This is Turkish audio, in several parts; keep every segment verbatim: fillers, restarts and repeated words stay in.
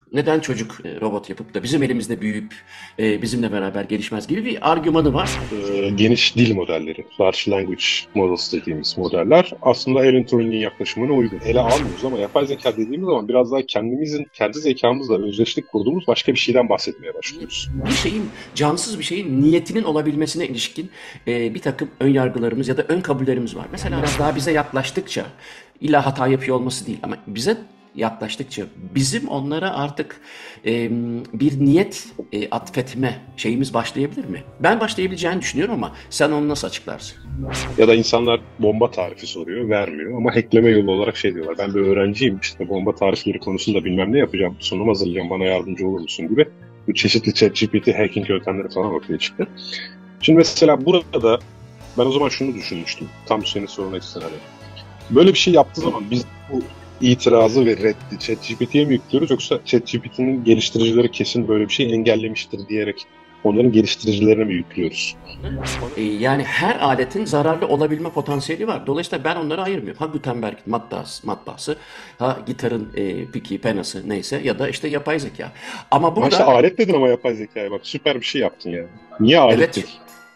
Neden çocuk e, robot yapıp da bizim elimizde büyüyüp e, bizimle beraber gelişmez gibi bir argümanı var. e, geniş dil modelleri, large language models dediğimiz modeller aslında Alan Turing'in yaklaşımına uygun. Ele almıyoruz ama yapay zeka dediğimiz zaman biraz daha kendimizin, kendi zekamızla özdeşlik kurduğumuz başka bir şeyden bahsetmeye başlıyoruz. Bir şeyin, cansız bir şeyin niyetinin olabilmesine ilişkin e, bir takım ön yargılarımız ya da ön kabullerimiz var. Mesela biraz daha bize yaklaştıkça, illa hata yapıyor olması değil ama bize yaklaştıkça bizim onlara artık e, bir niyet e, atfetme şeyimiz başlayabilir mi? Ben başlayabileceğini düşünüyorum ama sen onu nasıl açıklarsın? Ya da insanlar bomba tarifi soruyor, vermiyor ama hackleme yolu olarak şey diyorlar. Ben bir öğrenciyim işte bomba tarifleri konusunda bilmem ne yapacağım, sunum hazırlayacağım, bana yardımcı olur musun gibi. Bu çeşitli ChatGPT hacking yöntemleri falan ortaya çıktı. Şimdi mesela burada ben o zaman şunu düşünmüştüm. Tam senin soruna istinaden. Böyle bir şey yaptığı zaman biz bu itirazı ve reddi ChatGPT'ye mi yüklüyoruz yoksa ChatGPT'nin geliştiricileri kesin böyle bir şey engellemiştir diyerek onların geliştiricilerine mi yüklüyoruz? E, yani her aletin zararlı olabilme potansiyeli var. Dolayısıyla ben onları ayırmıyorum. Ha Gutenberg matbaası, matbaası ha gitarın e, piki, penası neyse ya da işte yapay zeka. Ama Ha işte burada alet dedin ama yapay zekaya bak süper bir şey yaptın yani. Niye alet evet değil?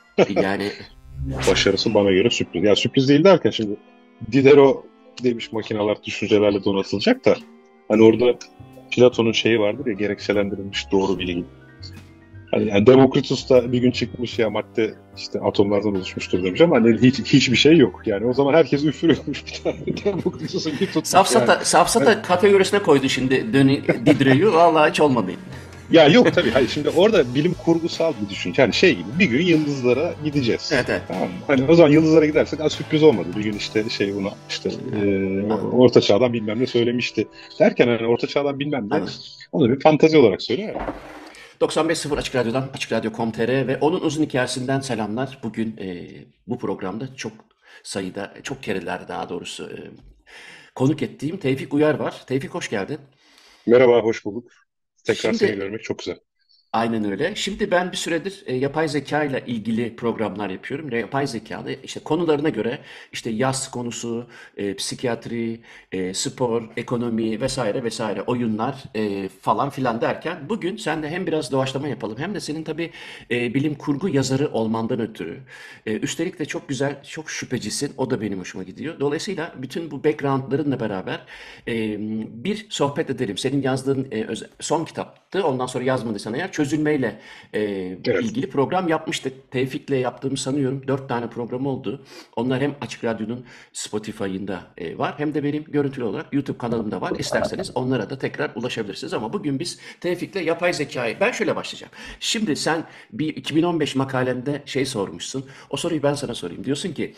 yani Başarısı bana göre sürpriz. Ya sürpriz değil derken şimdi Diderot demiş makineler düşüncelerle donatılacak da hani orada Platon'un şeyi vardır ya gerekçelendirilmiş doğru bilgi. Hani yani Demokritos da bir gün çıkmış ya madde işte atomlardan oluşmuştur demiş ama hani hiç, hiçbir şey yok. Yani o zaman herkes üfürüyormuş bir tane Demokritos'un bir tutmuş yani. safsata, Hani, safsata kategorisine koydu şimdi Döni Diderot'u. Vallahi hiç olmadı. ya yok tabii. Hayır, şimdi orada bilim kurgusal bir düşünce. Yani şey gibi bir gün yıldızlara gideceğiz. Evet evet. Tamam mı? Hani o zaman yıldızlara gidersek az sürpriz olmadı. Bir gün işte şey buna işte e, Anladım. orta çağdan bilmem ne söylemişti. Derken hani orta çağdan bilmem ne Anladım. onu bir fantezi olarak söylüyor ya. doksan beş sıfır Açık Radyo'dan, Açık Radyo nokta com nokta tr ve onun uzun hikayesinden selamlar. Bugün e, bu programda çok sayıda, çok kereler daha doğrusu e, konuk ettiğim Tevfik Uyar var. Tevfik hoş geldin. Merhaba, hoş bulduk. Tekrar seni Şimdi görmek çok güzel. aynen öyle. Şimdi ben bir süredir e, yapay zeka ile ilgili programlar yapıyorum. Ve yapay zekalı işte konularına göre işte yaz konusu, e, psikiyatri, e, spor, ekonomi vesaire vesaire oyunlar e, falan filan derken bugün sen de hem biraz doğaçlama yapalım hem de senin tabii e, bilim kurgu yazarı olmandan ötürü. E, üstelik de çok güzel, çok şüphecisin. O da benim hoşuma gidiyor. Dolayısıyla bütün bu backgroundlarınla beraber e, bir sohbet edelim. Senin yazdığın e, öze- son kitaptı. Ondan sonra yazmadıysan eğer çözülmeyle e, Evet. ilgili program yapmıştık. Tevfik'le yaptığımı sanıyorum. Dört tane program oldu. Onlar hem Açık Radyo'nun Spotify'ında e, var hem de benim görüntülü olarak YouTube kanalımda var. İsterseniz onlara da tekrar ulaşabilirsiniz. Ama bugün biz Tevfik'le yapay zekayı... Ben şöyle başlayacağım. Şimdi sen bir iki bin on beş makalende şey sormuşsun. O soruyu ben sana sorayım. Diyorsun ki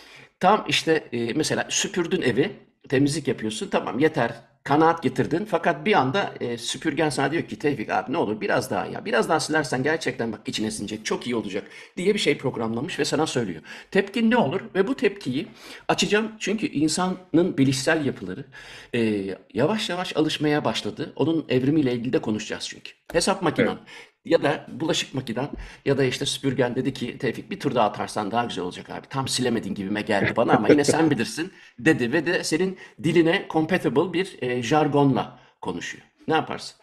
tam işte e, mesela süpürdün evi, temizlik yapıyorsun. Tamam yeter. Kanaat getirdin. Fakat bir anda e, süpürgen sana diyor ki Tevfik abi ne olur biraz daha ya. Biraz daha silersen gerçekten bak içine sinecek. Çok iyi olacak diye bir şey programlamış ve sana söylüyor. Tepkin ne olur? Ve bu tepkiyi açacağım. Çünkü insanın bilişsel yapıları e, yavaş yavaş alışmaya başladı. Onun evrimiyle ilgili de konuşacağız çünkü. Hesap makinen Evet. ya da bulaşık makinen ya da işte süpürgen dedi ki Tevfik bir tur daha atarsan daha güzel olacak abi. Tam silemedin gibime geldi bana ama yine sen bilirsin dedi ve de senin diline compatible bir e, jargonla konuşuyor. Ne yaparsın?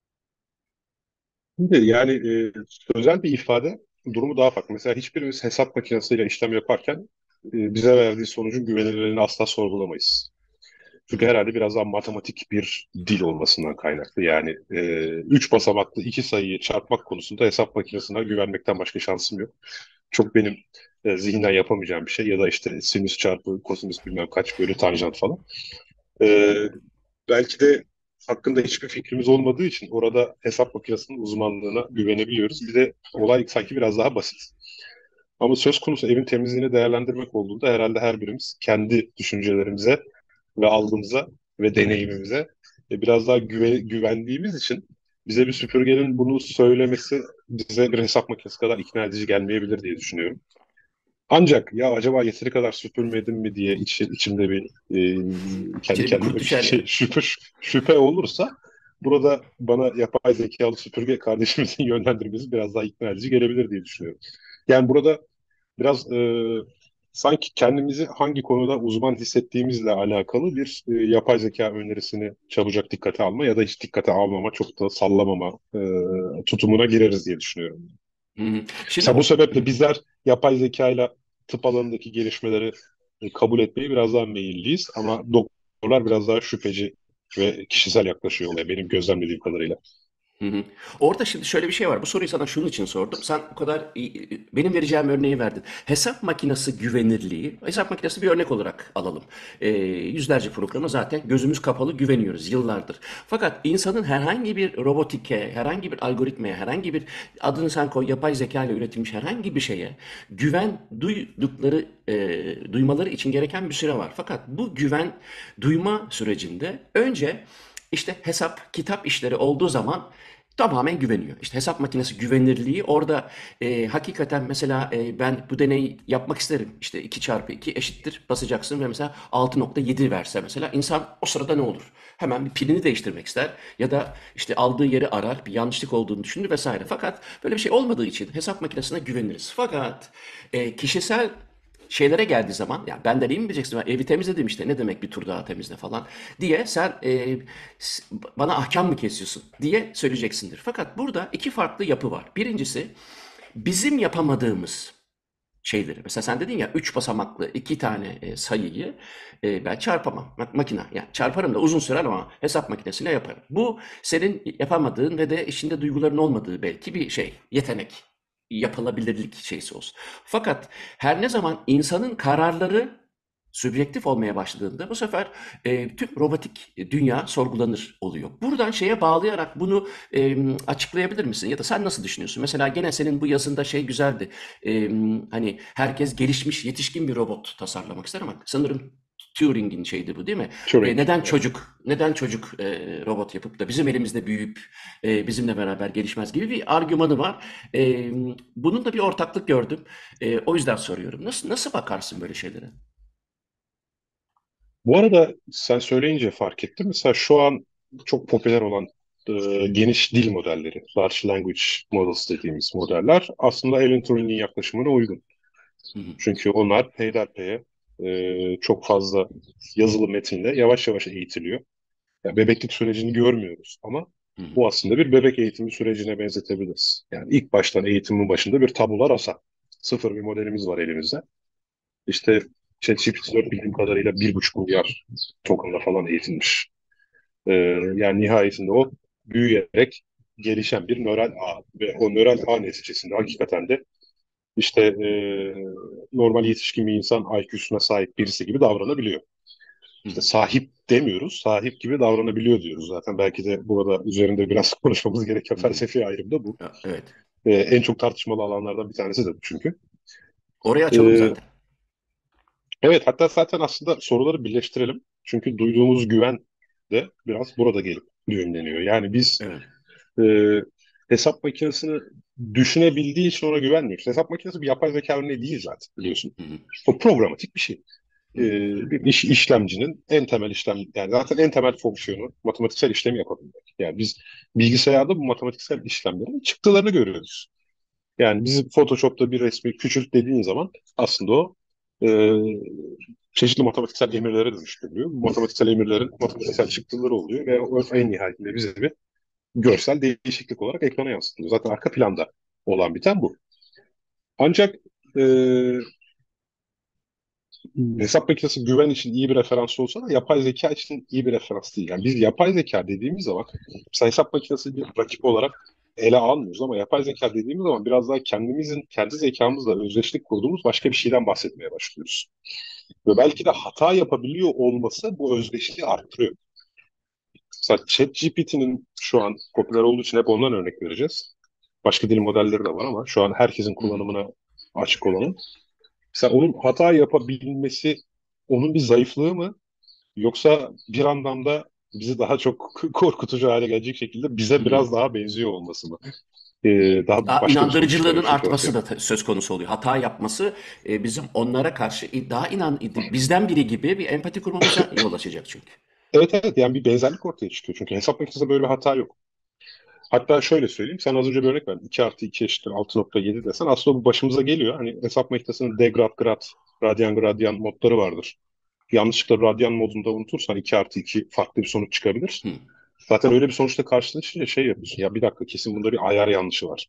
Şimdi yani e, sözel bir ifade durumu daha farklı. Mesela hiçbirimiz hesap makinesiyle işlem yaparken e, bize verdiği sonucun güvenilirliğini asla sorgulamayız. Çünkü herhalde biraz daha matematik bir dil olmasından kaynaklı. Yani e, üç basamaklı iki sayıyı çarpmak konusunda hesap makinesine güvenmekten başka şansım yok. Çok benim e, zihnen yapamayacağım bir şey. Ya da işte sinüs çarpı kosinüs bilmem kaç bölü tanjant falan. E, belki de hakkında hiçbir fikrimiz olmadığı için orada hesap makinesinin uzmanlığına güvenebiliyoruz. Bir de olay sanki biraz daha basit. Ama söz konusu evin temizliğini değerlendirmek olduğunda herhalde her birimiz kendi düşüncelerimize ve algımıza ve deneyimimize e, biraz daha güve, güvendiğimiz için bize bir süpürgenin bunu söylemesi bize bir hesap makinesi kadar ikna edici gelmeyebilir diye düşünüyorum. Ancak ya acaba yeteri kadar süpürmedim mi diye iç, içimde bir e, kendi İçine bir kendime kurt bir düşer şey, yani. şüphe, şüphe olursa burada bana yapay zekalı süpürge kardeşimizin yönlendirmesi biraz daha ikna edici gelebilir diye düşünüyorum. Yani burada biraz e, sanki kendimizi hangi konuda uzman hissettiğimizle alakalı bir e, yapay zeka önerisini çabucak dikkate alma ya da hiç dikkate almama, çok da sallamama e, tutumuna gireriz diye düşünüyorum. Hı hı. Şimdi Mesela bu o, sebeple bizler yapay zekayla tıp alanındaki gelişmeleri e, kabul etmeyi biraz daha meyilliyiz ama doktorlar biraz daha şüpheci ve kişisel yaklaşıyor olaya benim gözlemlediğim kadarıyla. Hı hı. Orada şimdi şöyle bir şey var. Bu soruyu sana şunun için sordum. Sen o kadar iyi- benim vereceğim örneği verdin. Hesap makinesi güvenirliği, hesap makinesi bir örnek olarak alalım. Ee, yüzlerce programa zaten gözümüz kapalı güveniyoruz yıllardır. Fakat insanın herhangi bir robotike, herhangi bir algoritmaya, herhangi bir adını sen koy yapay zeka ile üretilmiş herhangi bir şeye güven duydukları, e, duymaları için gereken bir süre var. Fakat bu güven duyma sürecinde önce işte hesap, kitap işleri olduğu zaman tamamen güveniyor. İşte hesap makinesi güvenirliği orada e, hakikaten mesela e, ben bu deneyi yapmak isterim. İşte iki çarpı iki eşittir basacaksın ve mesela altı nokta yedi verse mesela insan o sırada ne olur? Hemen bir pilini değiştirmek ister ya da işte aldığı yeri arar, bir yanlışlık olduğunu düşünür vesaire. Fakat böyle bir şey olmadığı için hesap makinesine güveniriz. Fakat e, kişisel şeylere geldiği zaman ya benden iyi mi bileceksin? Ben evi temizledim işte ne demek bir tur daha temizle falan diye sen e, s- bana ahkam mı kesiyorsun diye söyleyeceksindir. Fakat burada iki farklı yapı var. Birincisi bizim yapamadığımız şeyleri. Mesela sen dedin ya üç basamaklı iki tane e, sayıyı e, ben çarpamam. Ma- makina yani çarparım da uzun sürer ama hesap makinesine yaparım. Bu senin yapamadığın ve de içinde duyguların olmadığı belki bir şey, yetenek, yapılabilirlik şeysi olsun. Fakat her ne zaman insanın kararları sübjektif olmaya başladığında bu sefer e, tüm robotik dünya sorgulanır oluyor. Buradan şeye bağlayarak bunu e, açıklayabilir misin? Ya da sen nasıl düşünüyorsun? Mesela gene senin bu yazında şey güzeldi. E, hani herkes gelişmiş, yetişkin bir robot tasarlamak ister ama sanırım Turing'in şeydi bu değil mi? E, Turing. neden Evet. çocuk, neden çocuk e, robot yapıp da bizim elimizde büyüyüp e, bizimle beraber gelişmez gibi bir argümanı var. E, bunun da bir ortaklık gördüm. E, o yüzden soruyorum. Nasıl nasıl bakarsın böyle şeylere? Bu arada sen söyleyince fark ettim. Mesela şu an çok popüler olan e, geniş dil modelleri, large language models dediğimiz modeller aslında Alan Turing'in yaklaşımına uygun. Hı hı, Çünkü onlar peyderpeye e, çok fazla yazılı metinle yavaş yavaş eğitiliyor. Yani bebeklik sürecini görmüyoruz ama hı hı, bu aslında bir bebek eğitimi sürecine benzetebiliriz. Yani ilk baştan eğitimin başında bir tabula rasa. Sıfır bir modelimiz var elimizde. İşte ChatGPT dört bildiğim kadarıyla bir buçuk milyar tokenla falan eğitilmiş. Ee, yani nihayetinde o büyüyerek gelişen bir nöral ağ ve o nöral ağ neticesinde hakikaten de işte e, normal yetişkin bir insan I Q'suna sahip birisi gibi davranabiliyor. hı İşte hı, sahip demiyoruz, sahip gibi davranabiliyor diyoruz. Zaten belki de burada üzerinde biraz konuşmamız gereken hı hı. felsefi ayrım da bu. Ya, evet. Ee, en çok tartışmalı alanlardan bir tanesi de bu çünkü. Orayı açalım Ee, zaten. evet, hatta zaten aslında soruları birleştirelim. Çünkü duyduğumuz güven de biraz burada gelip düğümleniyor. Yani biz Evet. e, hesap makinesini düşünebildiği için ona güvenmiyoruz. Hesap makinesi bir yapay zeka örneği değil zaten biliyorsun. Hı hı, O programatik bir şey. hı e, hı, bir iş, işlemcinin en temel işlem yani zaten en temel fonksiyonu matematiksel işlemi yapabilmek. Yani biz bilgisayarda bu matematiksel işlemlerin çıktılarını görüyoruz. Yani bizim Photoshop'ta bir resmi küçült dediğin zaman aslında o e, çeşitli matematiksel emirlere dönüştürülüyor. Bu matematiksel emirlerin matematiksel çıktıları oluyor ve o en nihayetinde bize bir görsel değişiklik olarak ekrana yansıtılıyor. Zaten arka planda olan biten bu. Ancak e, hesap makinesi güven için iyi bir referans olsa da yapay zeka için iyi bir referans değil. Yani biz yapay zeka dediğimiz zaman mesela hesap makinesi bir rakip olarak ele almıyoruz ama yapay zeka dediğimiz zaman biraz daha kendimizin, kendi zekamızla özdeşlik kurduğumuz başka bir şeyden bahsetmeye başlıyoruz. Ve belki de hata yapabiliyor olması bu özdeşliği arttırıyor. Mesela ChatGPT'nin şu an popüler olduğu için hep ondan örnek vereceğiz. Başka dil modelleri de var ama şu an herkesin hı hı, kullanımına açık olanı. Mesela onun hata yapabilmesi onun bir zayıflığı mı? Yoksa bir anlamda bizi daha çok korkutucu hale gelecek şekilde hı bize hı. biraz daha benziyor olması mı? Ee, daha Daha başka bir sonuç inandırıcılığının çıkarıyor çünkü artması ortaya. da söz konusu oluyor. Hata yapması e, bizim onlara karşı daha inan bizden biri gibi bir empati kurmamıza yol açacak çünkü. Evet, evet, yani bir benzerlik ortaya çıkıyor. Çünkü hesap makinesinde böyle bir hata yok. Hatta şöyle söyleyeyim. Sen az önce bir örnek verdin. iki artı iki eşittir altı nokta yedi desen aslında bu başımıza geliyor. Hani hesap makinesinin degrad grad Radeon Gradient modları vardır. Yanlışlıkla Radeon modunda unutursan iki artı iki farklı bir sonuç çıkabilir. Hı, Zaten öyle bir sonuçta karşılaşınca şey yapıyorsun. Ya bir dakika, kesin bunda bir ayar yanlışı var.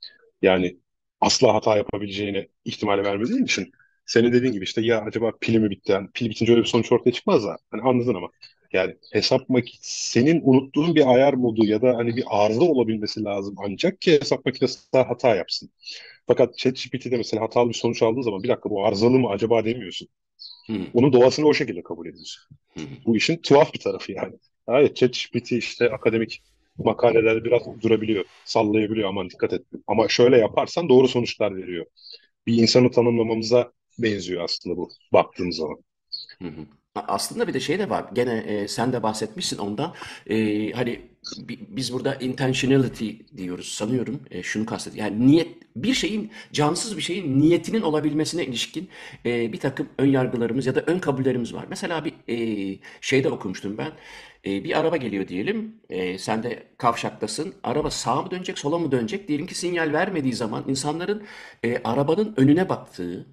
Yani asla hata yapabileceğine ihtimali vermediğin için senin dediğin gibi işte ya acaba pili mi bitti? Yani pil bitince öyle bir sonuç ortaya çıkmaz da. Hani anladın ama. Yani hesap makinesi senin unuttuğun bir ayar modu ya da hani bir arıza olabilmesi lazım ancak ki hesap makinesi daha hata yapsın. Fakat ChatGPT'de mesela hatalı bir sonuç aldığın zaman bir dakika bu arızalı mı acaba demiyorsun. hı, Onun doğasını o şekilde kabul ediyorsun. hı. Bu işin tuhaf bir tarafı yani. Evet, ChatGPT işte akademik makalelerde biraz durabiliyor, sallayabiliyor, aman dikkat et. Ama şöyle yaparsan doğru sonuçlar veriyor. Bir insanı tanımlamamıza benziyor aslında bu baktığımız zaman. Hı hı. A- Aslında bir de şey de var. Gene e, sen de bahsetmişsin ondan. E, hani bi- biz burada intentionality diyoruz sanıyorum. E, şunu kastediyor. Yani niyet, bir şeyin, cansız bir şeyin niyetinin olabilmesine ilişkin e, bir takım ön yargılarımız ya da ön kabullerimiz var. Mesela bir e, şeyde okumuştum ben. E, bir araba geliyor diyelim. E, sen de kavşaktasın. Araba sağa mı dönecek, sola mı dönecek? Diyelim ki sinyal vermediği zaman insanların e, arabanın önüne baktığı,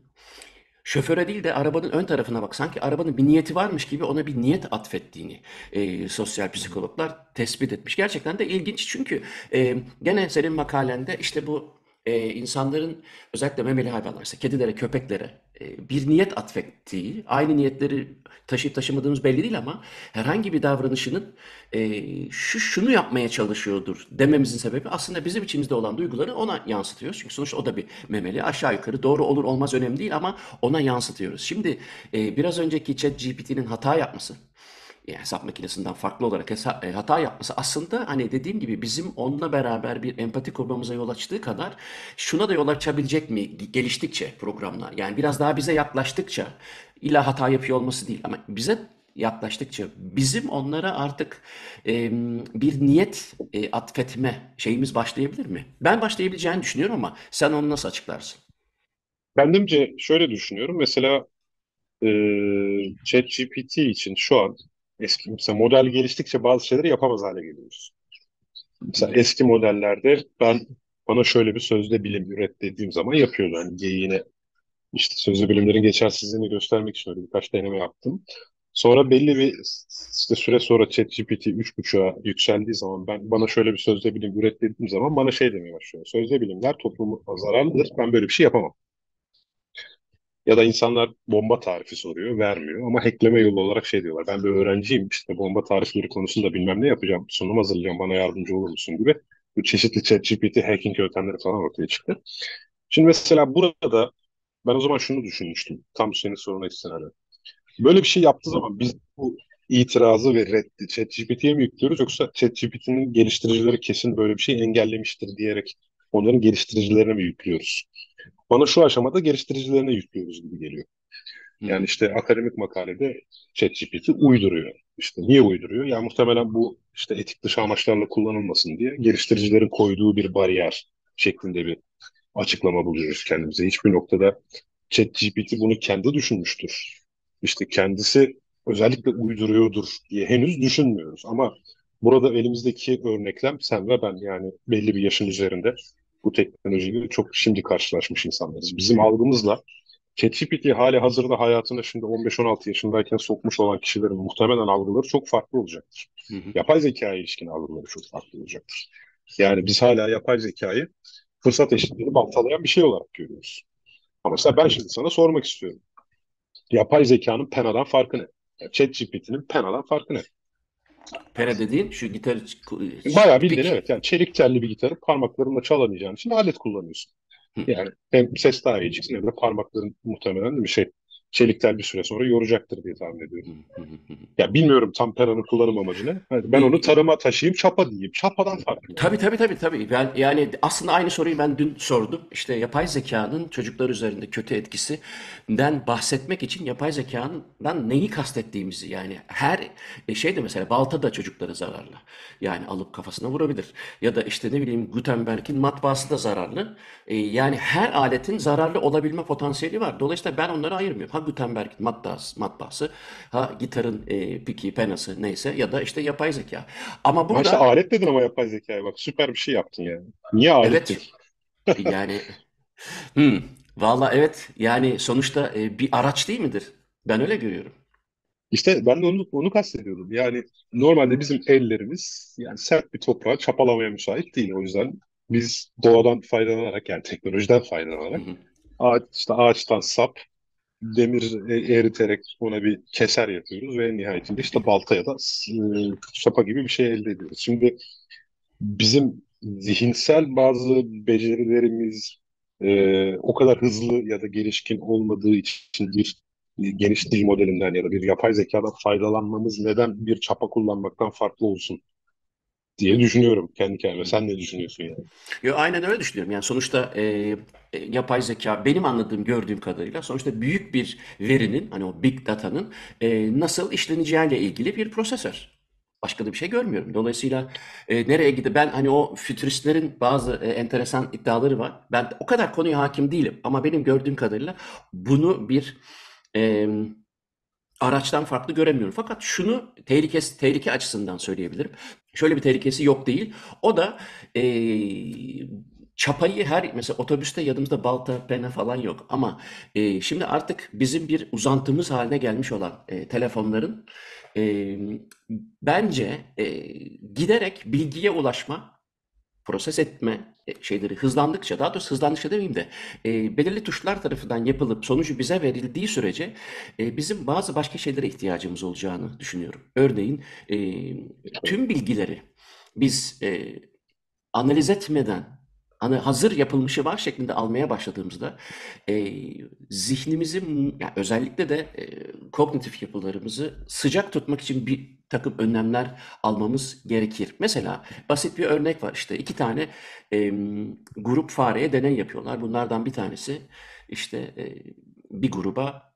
şoföre değil de arabanın ön tarafına bak. Sanki arabanın bir niyeti varmış gibi ona bir niyet atfettiğini e, sosyal psikologlar tespit etmiş. Gerçekten de ilginç çünkü e, gene senin makalende işte bu e, insanların özellikle memeli hayvanlar, işte kedilere, köpeklere e, bir niyet atfettiği, aynı niyetleri taşıyıp taşımadığımız belli değil ama herhangi bir davranışının e, şu şunu yapmaya çalışıyordur dememizin sebebi aslında bizim içimizde olan duyguları ona yansıtıyoruz. Çünkü sonuçta o da bir memeli. Aşağı yukarı doğru olur olmaz önemli değil ama ona yansıtıyoruz. Şimdi e, biraz önceki ChatGPT'nin hata yapması, yani hesap makinesinden farklı olarak hesa- e, hata yapması aslında hani dediğim gibi bizim onunla beraber bir empati kurmamıza yol açtığı kadar şuna da yol açabilecek mi geliştikçe programlar, yani biraz daha bize yaklaştıkça, illa hata yapıyor olması değil ama bize yaklaştıkça bizim onlara artık e, bir niyet e, atfetme şeyimiz başlayabilir mi? Ben başlayabileceğini düşünüyorum ama sen onu nasıl açıklarsın? Kendimce şöyle düşünüyorum. Mesela e, ChatGPT için şu an eski mesela model geliştikçe bazı şeyleri yapamaz hale geliyoruz. Hı Mesela hı, eski modellerde ben bana şöyle bir sözde bilim üret dediğim zaman yapıyordu. Hani geyiğine işte sözlü bilimlerin geçersizliğini göstermek için öyle birkaç deneme yaptım. Sonra belli bir işte süre sonra ChatGPT üç buçuğa yükseldiği zaman ben bana şöyle bir sözde bilim üret dediğim zaman bana şey demeye başlıyor. Sözde bilimler topluma zararlıdır. Ben böyle bir şey yapamam. Ya da insanlar bomba tarifi soruyor, vermiyor ama hackleme yolu olarak şey diyorlar. Ben bir öğrenciyim işte bomba tarifleri konusunda bilmem ne yapacağım, sunum hazırlayacağım, bana yardımcı olur musun gibi. Bu çeşitli ChatGPT hacking yöntemleri falan ortaya çıktı. Şimdi mesela burada ben o zaman şunu düşünmüştüm. Tam senin soruna istinaden. Böyle bir şey yaptığı zaman biz bu itirazı ve reddi ChatGPT'ye mi yüklüyoruz yoksa ChatGPT'nin geliştiricileri kesin böyle bir şey engellemiştir diyerek onların geliştiricilerine mi yüklüyoruz? Bana şu aşamada geliştiricilerine yüklüyoruz gibi geliyor. hı Yani hı, işte akademik makalede ChatGPT uyduruyor. İşte niye uyduruyor? Yani muhtemelen bu işte etik dışı amaçlarla kullanılmasın diye geliştiricilerin koyduğu bir bariyer şeklinde bir açıklama buluyoruz kendimize. Hiçbir noktada ChatGPT bunu kendi düşünmüştür. İşte kendisi özellikle uyduruyordur diye henüz düşünmüyoruz. Ama burada elimizdeki örneklem sen ve ben, yani belli bir yaşın üzerinde bu teknolojiyle çok şimdi karşılaşmış insanlarız. Bizim algımızla ChatGPT hali hazırda hayatına şimdi on beş on altı yaşındayken sokmuş olan kişilerin muhtemelen algıları çok farklı olacaktır. hı hı. Yapay zekaya ilişkin algıları çok farklı olacaktır. Yani biz hala yapay zekayı fırsat eşitliğini baltalayan bir şey olarak görüyoruz. Ama mesela ben şimdi sana sormak istiyorum. Yapay zekanın Pena'dan farkı ne? Yani ChatGPT'nin Pena'dan farkı ne? Pera dediğin şu gitar Bayağı bildiğin peki. evet. Yani çelik telli bir gitarı parmaklarınla çalamayacağın için alet kullanıyorsun. Hı. Yani hem ses daha iyi çıksın hem de parmakların muhtemelen bir şey çelik tel bir süre sonra yoracaktır diye tahmin ediyorum. Ya bilmiyorum tam Pena'nın kullanım amacı ne. Hadi ben onu Bir, tarıma taşıyayım çapa diyeyim. Çapadan farkı ne? Tabii tabii tabii tabii. Ben yani aslında aynı soruyu ben dün sordum. İşte yapay zekanın çocuklar üzerinde kötü etkisinden bahsetmek için yapay zekandan neyi kastettiğimizi, yani her e, şey de mesela balta da çocuklara zararlı. Yani alıp kafasına vurabilir. Ya da işte ne bileyim Gutenberg'in matbaası da zararlı. E, yani her aletin zararlı olabilme potansiyeli var. Dolayısıyla ben onları ayırmıyorum. Ha Gutenberg'in matbaası, matbaası, ha gitarın e, piki, penası neyse ya da işte yapay zeka. Ama Ha işte burada alet dedin ama yapay zekaya bak süper bir şey yaptın yani. Niye alet evet, dedin? yani hmm. Valla evet, yani sonuçta e, bir araç değil midir? Ben öyle görüyorum. İşte ben de onu, onu kastediyordum. Yani normalde bizim ellerimiz yani sert bir toprağı çapalamaya müsait değil. O yüzden biz doğadan faydalanarak yani teknolojiden Hı faydalanarak hı. ağaç, işte ağaçtan sap, demir e- eriterek ona bir keser yapıyoruz ve en nihayetinde işte balta ya da e, sopa gibi bir şey elde ediyoruz. Şimdi bizim zihinsel bazı becerilerimiz e, o kadar hızlı ya da gelişkin olmadığı için bir geniş dil modelinden ya da bir yapay zekadan faydalanmamız neden bir çapa kullanmaktan farklı olsun Hı diye hı. düşünüyorum kendi kendime. Hı hı. Sen ne düşünüyorsun yani? Yo, aynen öyle düşünüyorum. Yani sonuçta e, e, yapay zeka benim anladığım, gördüğüm kadarıyla sonuçta büyük bir verinin, hani o big data'nın e, nasıl işleneceğiyle ilgili bir prosesör. Başka da bir şey görmüyorum. Dolayısıyla e, nereye gidiyor? Ben hani o fütüristlerin bazı e, enteresan iddiaları var. Ben o kadar konuya hakim değilim ama benim gördüğüm kadarıyla bunu bir e, araçtan farklı göremiyorum. Fakat şunu tehlikesi, tehlike açısından söyleyebilirim. Şöyle bir tehlikesi yok değil. O da eee, çapayı her mesela otobüste yanımızda balta, pena falan yok. Ama eee, şimdi artık bizim bir uzantımız haline gelmiş olan eee, telefonların eee, bence eee, giderek bilgiye ulaşma, proses etme e, şeyleri hızlandıkça, daha doğrusu hızlandıkça demeyeyim de e, belirli tuşlar tarafından yapılıp sonucu bize verildiği sürece e, bizim bazı başka şeylere ihtiyacımız olacağını düşünüyorum. Örneğin e, tüm bilgileri biz e, analiz etmeden hani hazır yapılmışı var şeklinde almaya başladığımızda e, zihnimizin yani özellikle de e, kognitif yapılarımızı sıcak tutmak için bir takım önlemler almamız gerekir. Mesela basit bir örnek var, işte iki tane e, grup fareye deney yapıyorlar. Bunlardan bir tanesi işte e, bir gruba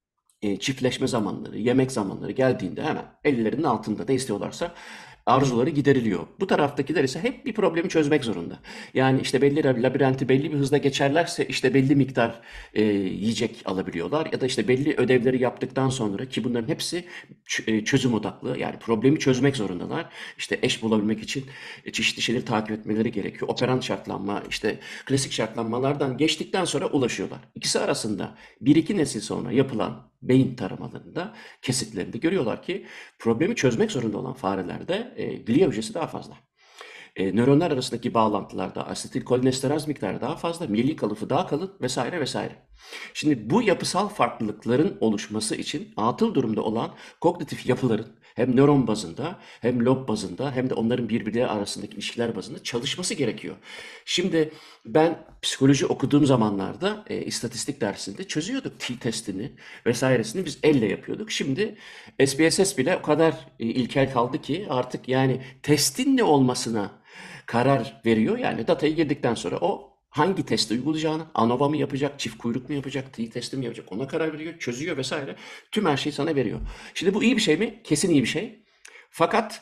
e, çiftleşme zamanları, yemek zamanları geldiğinde hemen ellerinin altında ne istiyorlarsa arzuları gideriliyor. Bu taraftakiler ise hep bir problemi çözmek zorunda. Yani işte belli labirenti belli bir hızla geçerlerse işte belli miktar e, yiyecek alabiliyorlar ya da işte belli ödevleri yaptıktan sonra, ki bunların hepsi ç- e, çözüm odaklı, yani problemi çözmek zorundalar. İşte eş bulabilmek için e, çeşitli şeyleri takip etmeleri gerekiyor. Operant şartlanma, işte klasik şartlanmalardan geçtikten sonra ulaşıyorlar. İkisi arasında bir iki nesil sonra yapılan beyin taramalarında, kesitlerinde görüyorlar ki problemi çözmek zorunda olan farelerde e, glia hücresi daha fazla. E, nöronlar arasındaki bağlantılarda asetilkolinesteraz miktarı daha fazla, miyelin kılıfı daha kalın vesaire vesaire. Şimdi bu yapısal farklılıkların oluşması için atıl durumda olan kognitif yapıların hem nöron bazında hem lob bazında hem de onların birbirleri arasındaki ilişkiler bazında çalışması gerekiyor. Şimdi ben psikoloji okuduğum zamanlarda e, istatistik dersinde çözüyorduk t-testini vesairesini biz elle yapıyorduk. Şimdi S P S S bile o kadar e, ilkel kaldı ki artık yani testin ne olmasına karar veriyor. Yani datayı girdikten sonra o hangi testi uygulayacağını, ANOVA mı yapacak, çift kuyruk mu yapacak, t-testi mi yapacak, ona karar veriyor, çözüyor vesaire. Tüm her şeyi sana veriyor. Şimdi bu iyi bir şey mi? Kesin iyi bir şey. Fakat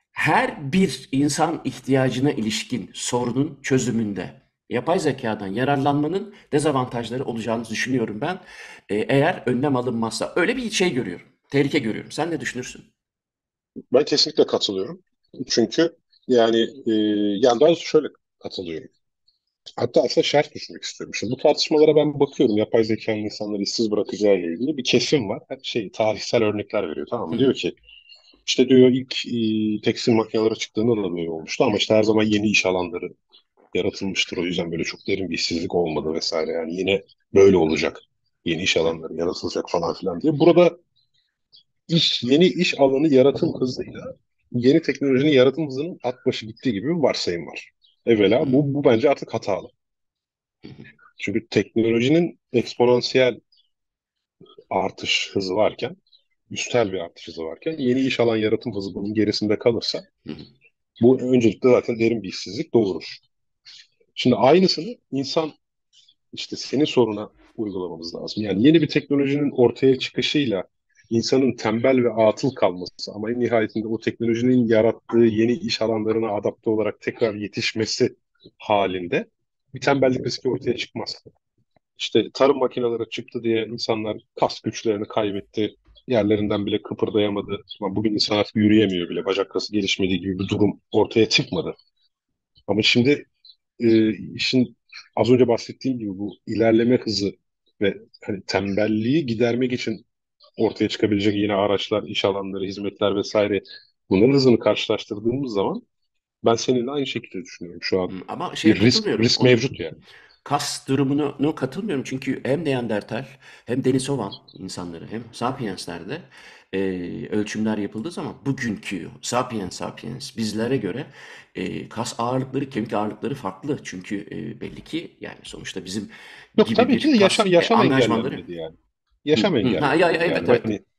her bir insan ihtiyacına ilişkin sorunun çözümünde yapay zekadan yararlanmanın dezavantajları olacağını düşünüyorum ben. Ee, eğer önlem alınmazsa öyle bir şey görüyorum. Tehlike görüyorum. Sen ne düşünürsün? Ben kesinlikle katılıyorum. Çünkü yani e, yani daha doğrusu şöyle katılıyorum. Hatta aslında şerh düşmek istiyorum. Şimdi bu tartışmalara ben bakıyorum. Yapay zekanın insanları işsiz bırakacağı ile ilgili bir kesim var. Hep şey tarihsel örnekler veriyor, tamam Hı mı? hı, Diyor ki işte diyor ilk e, tekstil makineleri çıktığında da böyle olmuştu ama işte her zaman yeni iş alanları yaratılmıştır. O yüzden böyle çok derin bir işsizlik olmadı vesaire. Yani yine böyle olacak. Yeni iş alanları yaratılacak falan filan diye. Burada iş, yeni iş alanı yaratım hızıyla yeni teknolojinin yaratım hızının at başı gittiği gibi bir varsayım var. hı Evvela hı, bu, bu bence artık hatalı. Çünkü teknolojinin eksponansiyel artış hızı varken, üstel bir artış hızı varken yeni iş alan yaratım hızı bunun gerisinde kalırsa hı hı, bu öncelikle zaten derin bir işsizlik doğurur. Şimdi aynısını insan işte senin soruna uygulamamız lazım. Yani yeni bir teknolojinin ortaya çıkışıyla insanın tembel ve atıl kalması ama en nihayetinde o teknolojinin yarattığı yeni iş alanlarına adapte olarak tekrar yetişmesi halinde bir tembellik riski ortaya çıkmaz. İşte tarım makineleri çıktı diye insanlar kas güçlerini kaybetti. Yerlerinden bile kıpırdayamadı. Ama bugün insan artık yürüyemiyor bile. Bacak kası gelişmediği gibi bir durum ortaya çıkmadı. Ama şimdi e, işin az önce bahsettiğim gibi bu ilerleme hızı ve hani tembelliği gidermek için ortaya çıkabilecek yeni araçlar, iş alanları, hizmetler vesaire, bunların hızını karşılaştırdığımız zaman ben seninle aynı şekilde düşünüyorum şu an. Hı, ama şeye Bir risk katılmıyorum. risk Onun mevcut yani. kas durumunu katılmıyorum. Çünkü hem Neandertal hem Denisovan insanları hem Sapiens'lerde e, ölçümler yapıldığı zaman bugünkü Sapiens Sapiens bizlere göre e, kas ağırlıkları, kemik ağırlıkları farklı. Çünkü e, belli ki yani sonuçta bizim Yok, gibi tabii ki de bir yaşam kas e, yaşam angajmanları. engellenmedi yani. Hı, Yaşam hı. Ha, ya, ya, engellenmedi evet, yani. evet. Hani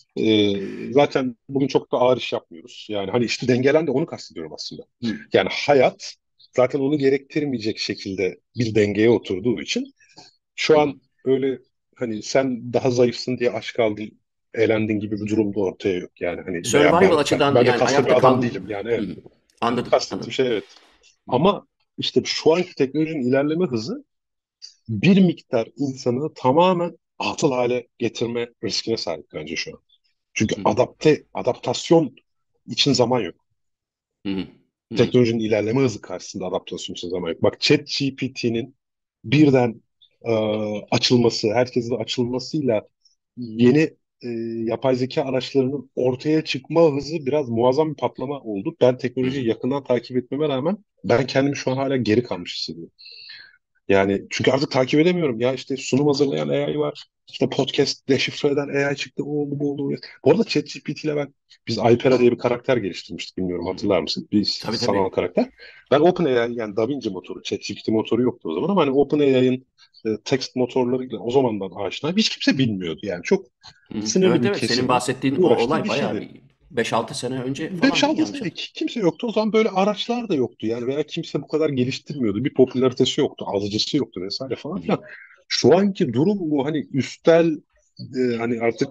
e, zaten bugün çok da ağır iş yapmıyoruz. Yani hani işte dengelen de onu kastediyorum aslında. Hı, Yani hayat zaten onu gerektirmeyecek şekilde bir dengeye oturduğu için şu hı. an öyle hani sen daha zayıfsın diye aç kaldın, eğlendin gibi bir durum da ortaya yok. Yani hani veya Survival ben ben açıdan ben de yani kaslı ayakta bir adam kal. değilim yani, Hı, evet. hı. Benim Anladım, kastettiğim anladım. şey, evet. Hı, Ama işte şu anki teknolojinin ilerleme hızı bir miktar insanı tamamen atıl hale getirme riskine sahip bence şu an. Çünkü hı, adapte adaptasyon için zaman yok. hı, hı, Teknolojinin ilerleme hızı karşısında adaptasyon için zaman yok. Bak, ChatGPT'nin birden e, açılması, herkesin açılmasıyla yeni e, yapay zeka araçlarının ortaya çıkma hızı biraz muazzam bir patlama oldu. Ben hı, teknolojiyi hı, yakından takip etmeme rağmen ben kendimi şu an hala geri kalmış hissediyorum. Yani çünkü artık takip edemiyorum. Ya işte sunum hazırlayan A I var. İşte podcast deşifre eden A I çıktı. O oldu, bu oldu. Bu arada ChatGPT ile ben, biz Alpera diye bir karakter geliştirmiştik. Bilmiyorum, hı. hatırlar mısın? Bir Tabii, sanal tabii. karakter. Ben OpenAI, yani DaVinci motoru, ChatGPT motoru yoktu o zaman ama hani OpenAI'ın e, text motorlarıyla o zamandan aşina. Hiç kimse bilmiyordu. Yani çok Hı hı. sınırlı Evet, bir evet, senin kesimin bahsettiğin o uğraştığı olay bir bayağı şeydi. bir beş altı sene önce falan beş değil mi, altı yanlış sene hatırlamıyorum. ki- kimse yoktu. O zaman böyle araçlar da yoktu. Yani veya kimse bu kadar geliştirmiyordu. Bir popülaritesi yoktu. Alıcısı yoktu vesaire Hı falan hı. filan. Şu anki durum bu, hani üstel e, hani artık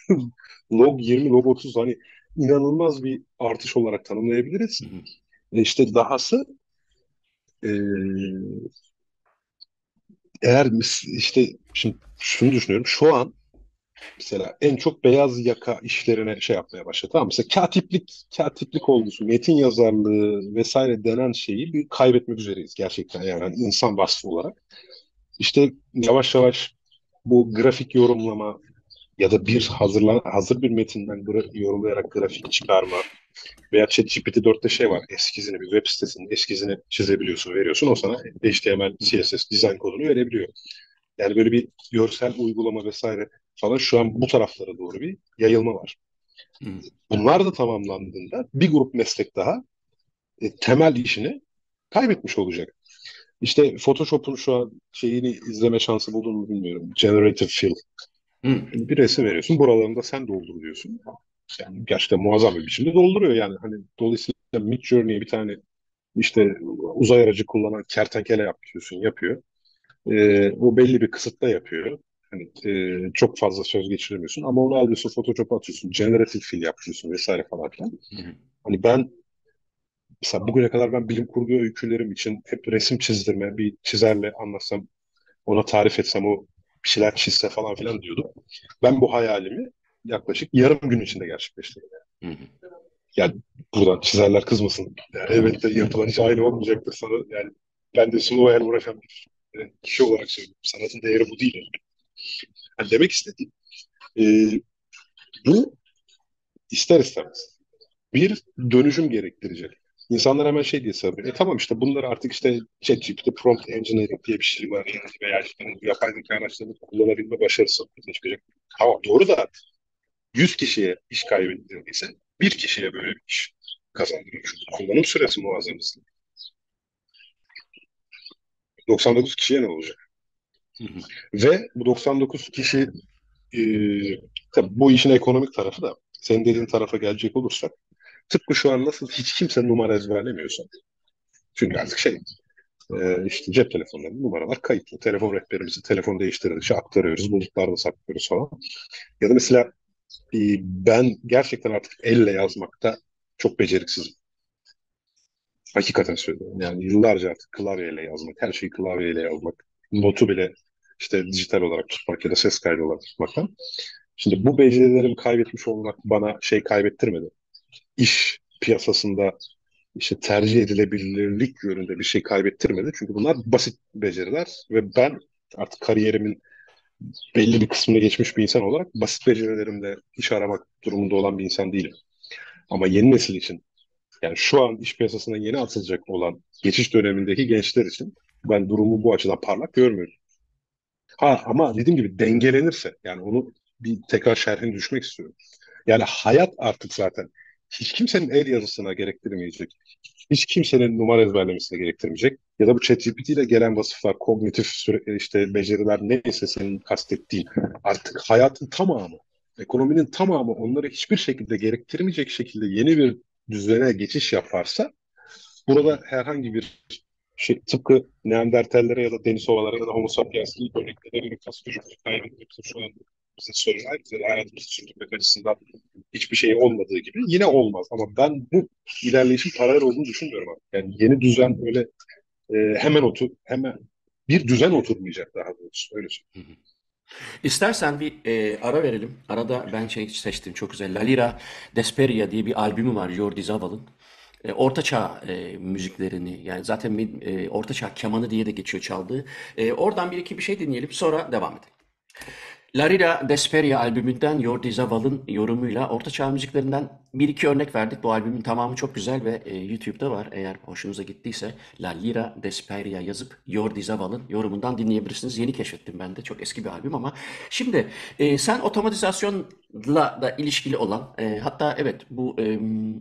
log yirmi, log otuz, hani inanılmaz bir artış olarak tanımlayabiliriz. Hı hı. E işte dahası e, eğer mis- işte şimdi şunu düşünüyorum. Şu an mesela en çok beyaz yaka işlerine şey yapmaya başladı. Tamam, mesela katiplik, katiplik olgusu, metin yazarlığı vesaire denen şeyi bir kaybetmek üzereyiz gerçekten, yani hani insan vasfı olarak. İşte yavaş yavaş bu grafik yorumlama ya da bir hazırlan hazır bir metinden gra- yorumlayarak grafik çıkarma veya ChatGPT dörtte şey var, eskizini, bir web sitesinin eskizini çizebiliyorsun, veriyorsun, o sana H T M L, Hı hı. C S S dizayn kodunu verebiliyor. Yani böyle bir görsel uygulama vesaire falan şu an bu taraflara doğru bir yayılma var. Hı hı. Bunlar da tamamlandığında bir grup meslek daha e, temel işini kaybetmiş olacak. İşte Photoshop'un şu an şeyini izleme şansı buldun mu bilmiyorum. Generative Fill. Hı. Yani bir resim veriyorsun. Buralarını da sen doldur diyorsun. Yani gerçekten muazzam bir biçimde dolduruyor yani. Hani dolayısıyla Midjourney'e bir tane işte uzay aracı kullanan kertenkele yap diyorsun, yapıyor. E, o belli bir kısıtta yapıyor. Hani e, çok fazla söz geçiremiyorsun ama onu alıyorsun, Photoshop'a atıyorsun, generative fill yapıyorsun vesaire falan filan. Hı hı. Hani ben mesela bugüne kadar ben bilim kurgu öykülerim için hep resim çizdirme, bir çizerle anlatsam, ona tarif etsem, o bir şeyler çizse falan filan diyordum. Ben bu hayalimi yaklaşık yarım gün içinde gerçekleştirdim. Hı hı. Yani buradan çizerler kızmasın. Yani elbette yapılan hiç aynı olmayacaktır sana. Yani ben de sulu hayal uğraşan bir e, kişi olarak söylüyorum. Sanatın değeri bu değil. Yani demek istediğim e, bu ister istemez bir dönüşüm gerektirecek. İnsanlar hemen şey diye sanıyor. E tamam, işte bunları artık işte ChatGPT, prompt engineering diye bir şey var. Yani veya işte yapay zeka araçlarını kullanabilme başarısı ortaya çıkacak. Tamam, doğru da yüz kişiye iş kaybettirdiyse bir kişiye böyle bir iş kazandırıyor. Çünkü kullanım süresi muazzam hızlı. doksan dokuz kişiye ne olacak? Hı hı. Ve bu doksan dokuz kişi e, tabii bu işin ekonomik tarafı da, senin dediğin tarafa gelecek olursak, tıpkı şu an nasıl hiç kimse numara ezberlemiyorsa, çünkü artık şey, e, işte cep telefonlarında numaralar kayıtlı. Telefon rehberimizi telefon değiştirdikçe aktarıyoruz, bulutlarda saklıyoruz falan. Ya da mesela e, ben gerçekten artık elle yazmakta çok beceriksizim. Hakikaten söylüyorum. Yani yıllarca artık klavyeyle yazmak, her şeyi klavyeyle yazmak, notu bile işte dijital olarak tutmak ya da ses kaydı olarak tutmaktan. Şimdi bu becerilerimi kaybetmiş olmak bana şey kaybettirmedi. İş piyasasında işte tercih edilebilirlik yönünde bir şey kaybettirmedi. Çünkü bunlar basit beceriler ve ben artık kariyerimin belli bir kısmını geçmiş bir insan olarak basit becerilerimle iş aramak durumunda olan bir insan değilim. Ama yeni nesil için, yani şu an iş piyasasına yeni atılacak olan geçiş dönemindeki gençler için ben durumu bu açıdan parlak görmüyorum. Ha ama dediğim gibi dengelenirse, yani onu bir tekrar şerhine düşmek istiyorum. Yani hayat artık zaten hiç kimsenin el yazısına gerektirmeyecek. Hiç kimsenin numara ezberlemesine gerektirmeyecek. Ya da bu ChatGPT ile gelen vasıflar, kognitif süre, işte beceriler neyse senin kastettiğin, artık hayatın tamamı, ekonominin tamamı onları hiçbir şekilde gerektirmeyecek şekilde yeni bir düzene geçiş yaparsa, burada herhangi bir şey, tıpkı Neandertallere ya da Denisovalara ya da Homo sapiens'in ilk örnekleri gibi kas gücümüzü kaybetmek şu an bize sorular, bize hayatımızı sürdürmek açısından hiçbir şey olmadığı gibi yine olmaz. Ama ben bu ilerleyişin paralel olduğunu düşünmüyorum abi. Yani yeni düzen öyle e, hemen otur, hemen bir düzen oturmayacak daha doğrusu. Öyle söyleyeyim. İstersen bir e, ara verelim. Arada ben şey seçtim çok güzel. La Lira Desperia diye bir albümü var Jordi Zaval'ın. E, Orta Çağ e, müziklerini yani zaten bir, e, Orta Çağ kemanı diye de geçiyor çaldığı. E, oradan bir iki bir şey dinleyelim sonra devam edelim. Larira Desperia albümünden Jordi Zaval'ın yorumuyla Orta Çağ müziklerinden bir iki örnek verdik. Bu albümün tamamı çok güzel ve e, YouTube'da var. Eğer hoşunuza gittiyse La Lira Desperia yazıp Jordi Zaval'ın yorumundan dinleyebilirsiniz. Yeni keşfettim ben de. Çok eski bir albüm ama. Şimdi e, sen otomatizasyonla da ilişkili olan e, hatta evet bu e,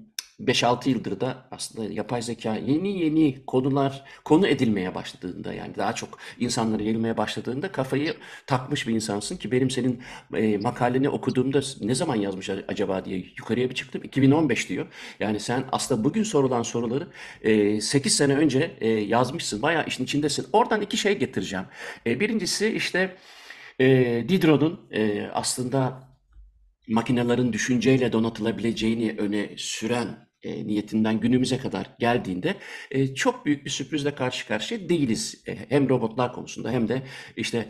beş altı yıldır da aslında yapay zeka yeni yeni konular konu edilmeye başladığında yani daha çok insanlara yayılmaya başladığında kafayı takmış bir insansın ki benim senin e, makaleni okuduğumda ne zaman yazmış acaba diye yukarıya bir çıktım. iki bin on beş diyor. Yani sen aslında bugün sorulan soruları e, sekiz sene önce e, yazmışsın. Bayağı işin içindesin. Oradan iki şey getireceğim. E, birincisi işte e, Diderot'un e, aslında makinelerin düşünceyle donatılabileceğini öne süren e, niyetinden günümüze kadar geldiğinde e, çok büyük bir sürprizle karşı karşıya değiliz. E, hem robotlar konusunda hem de işte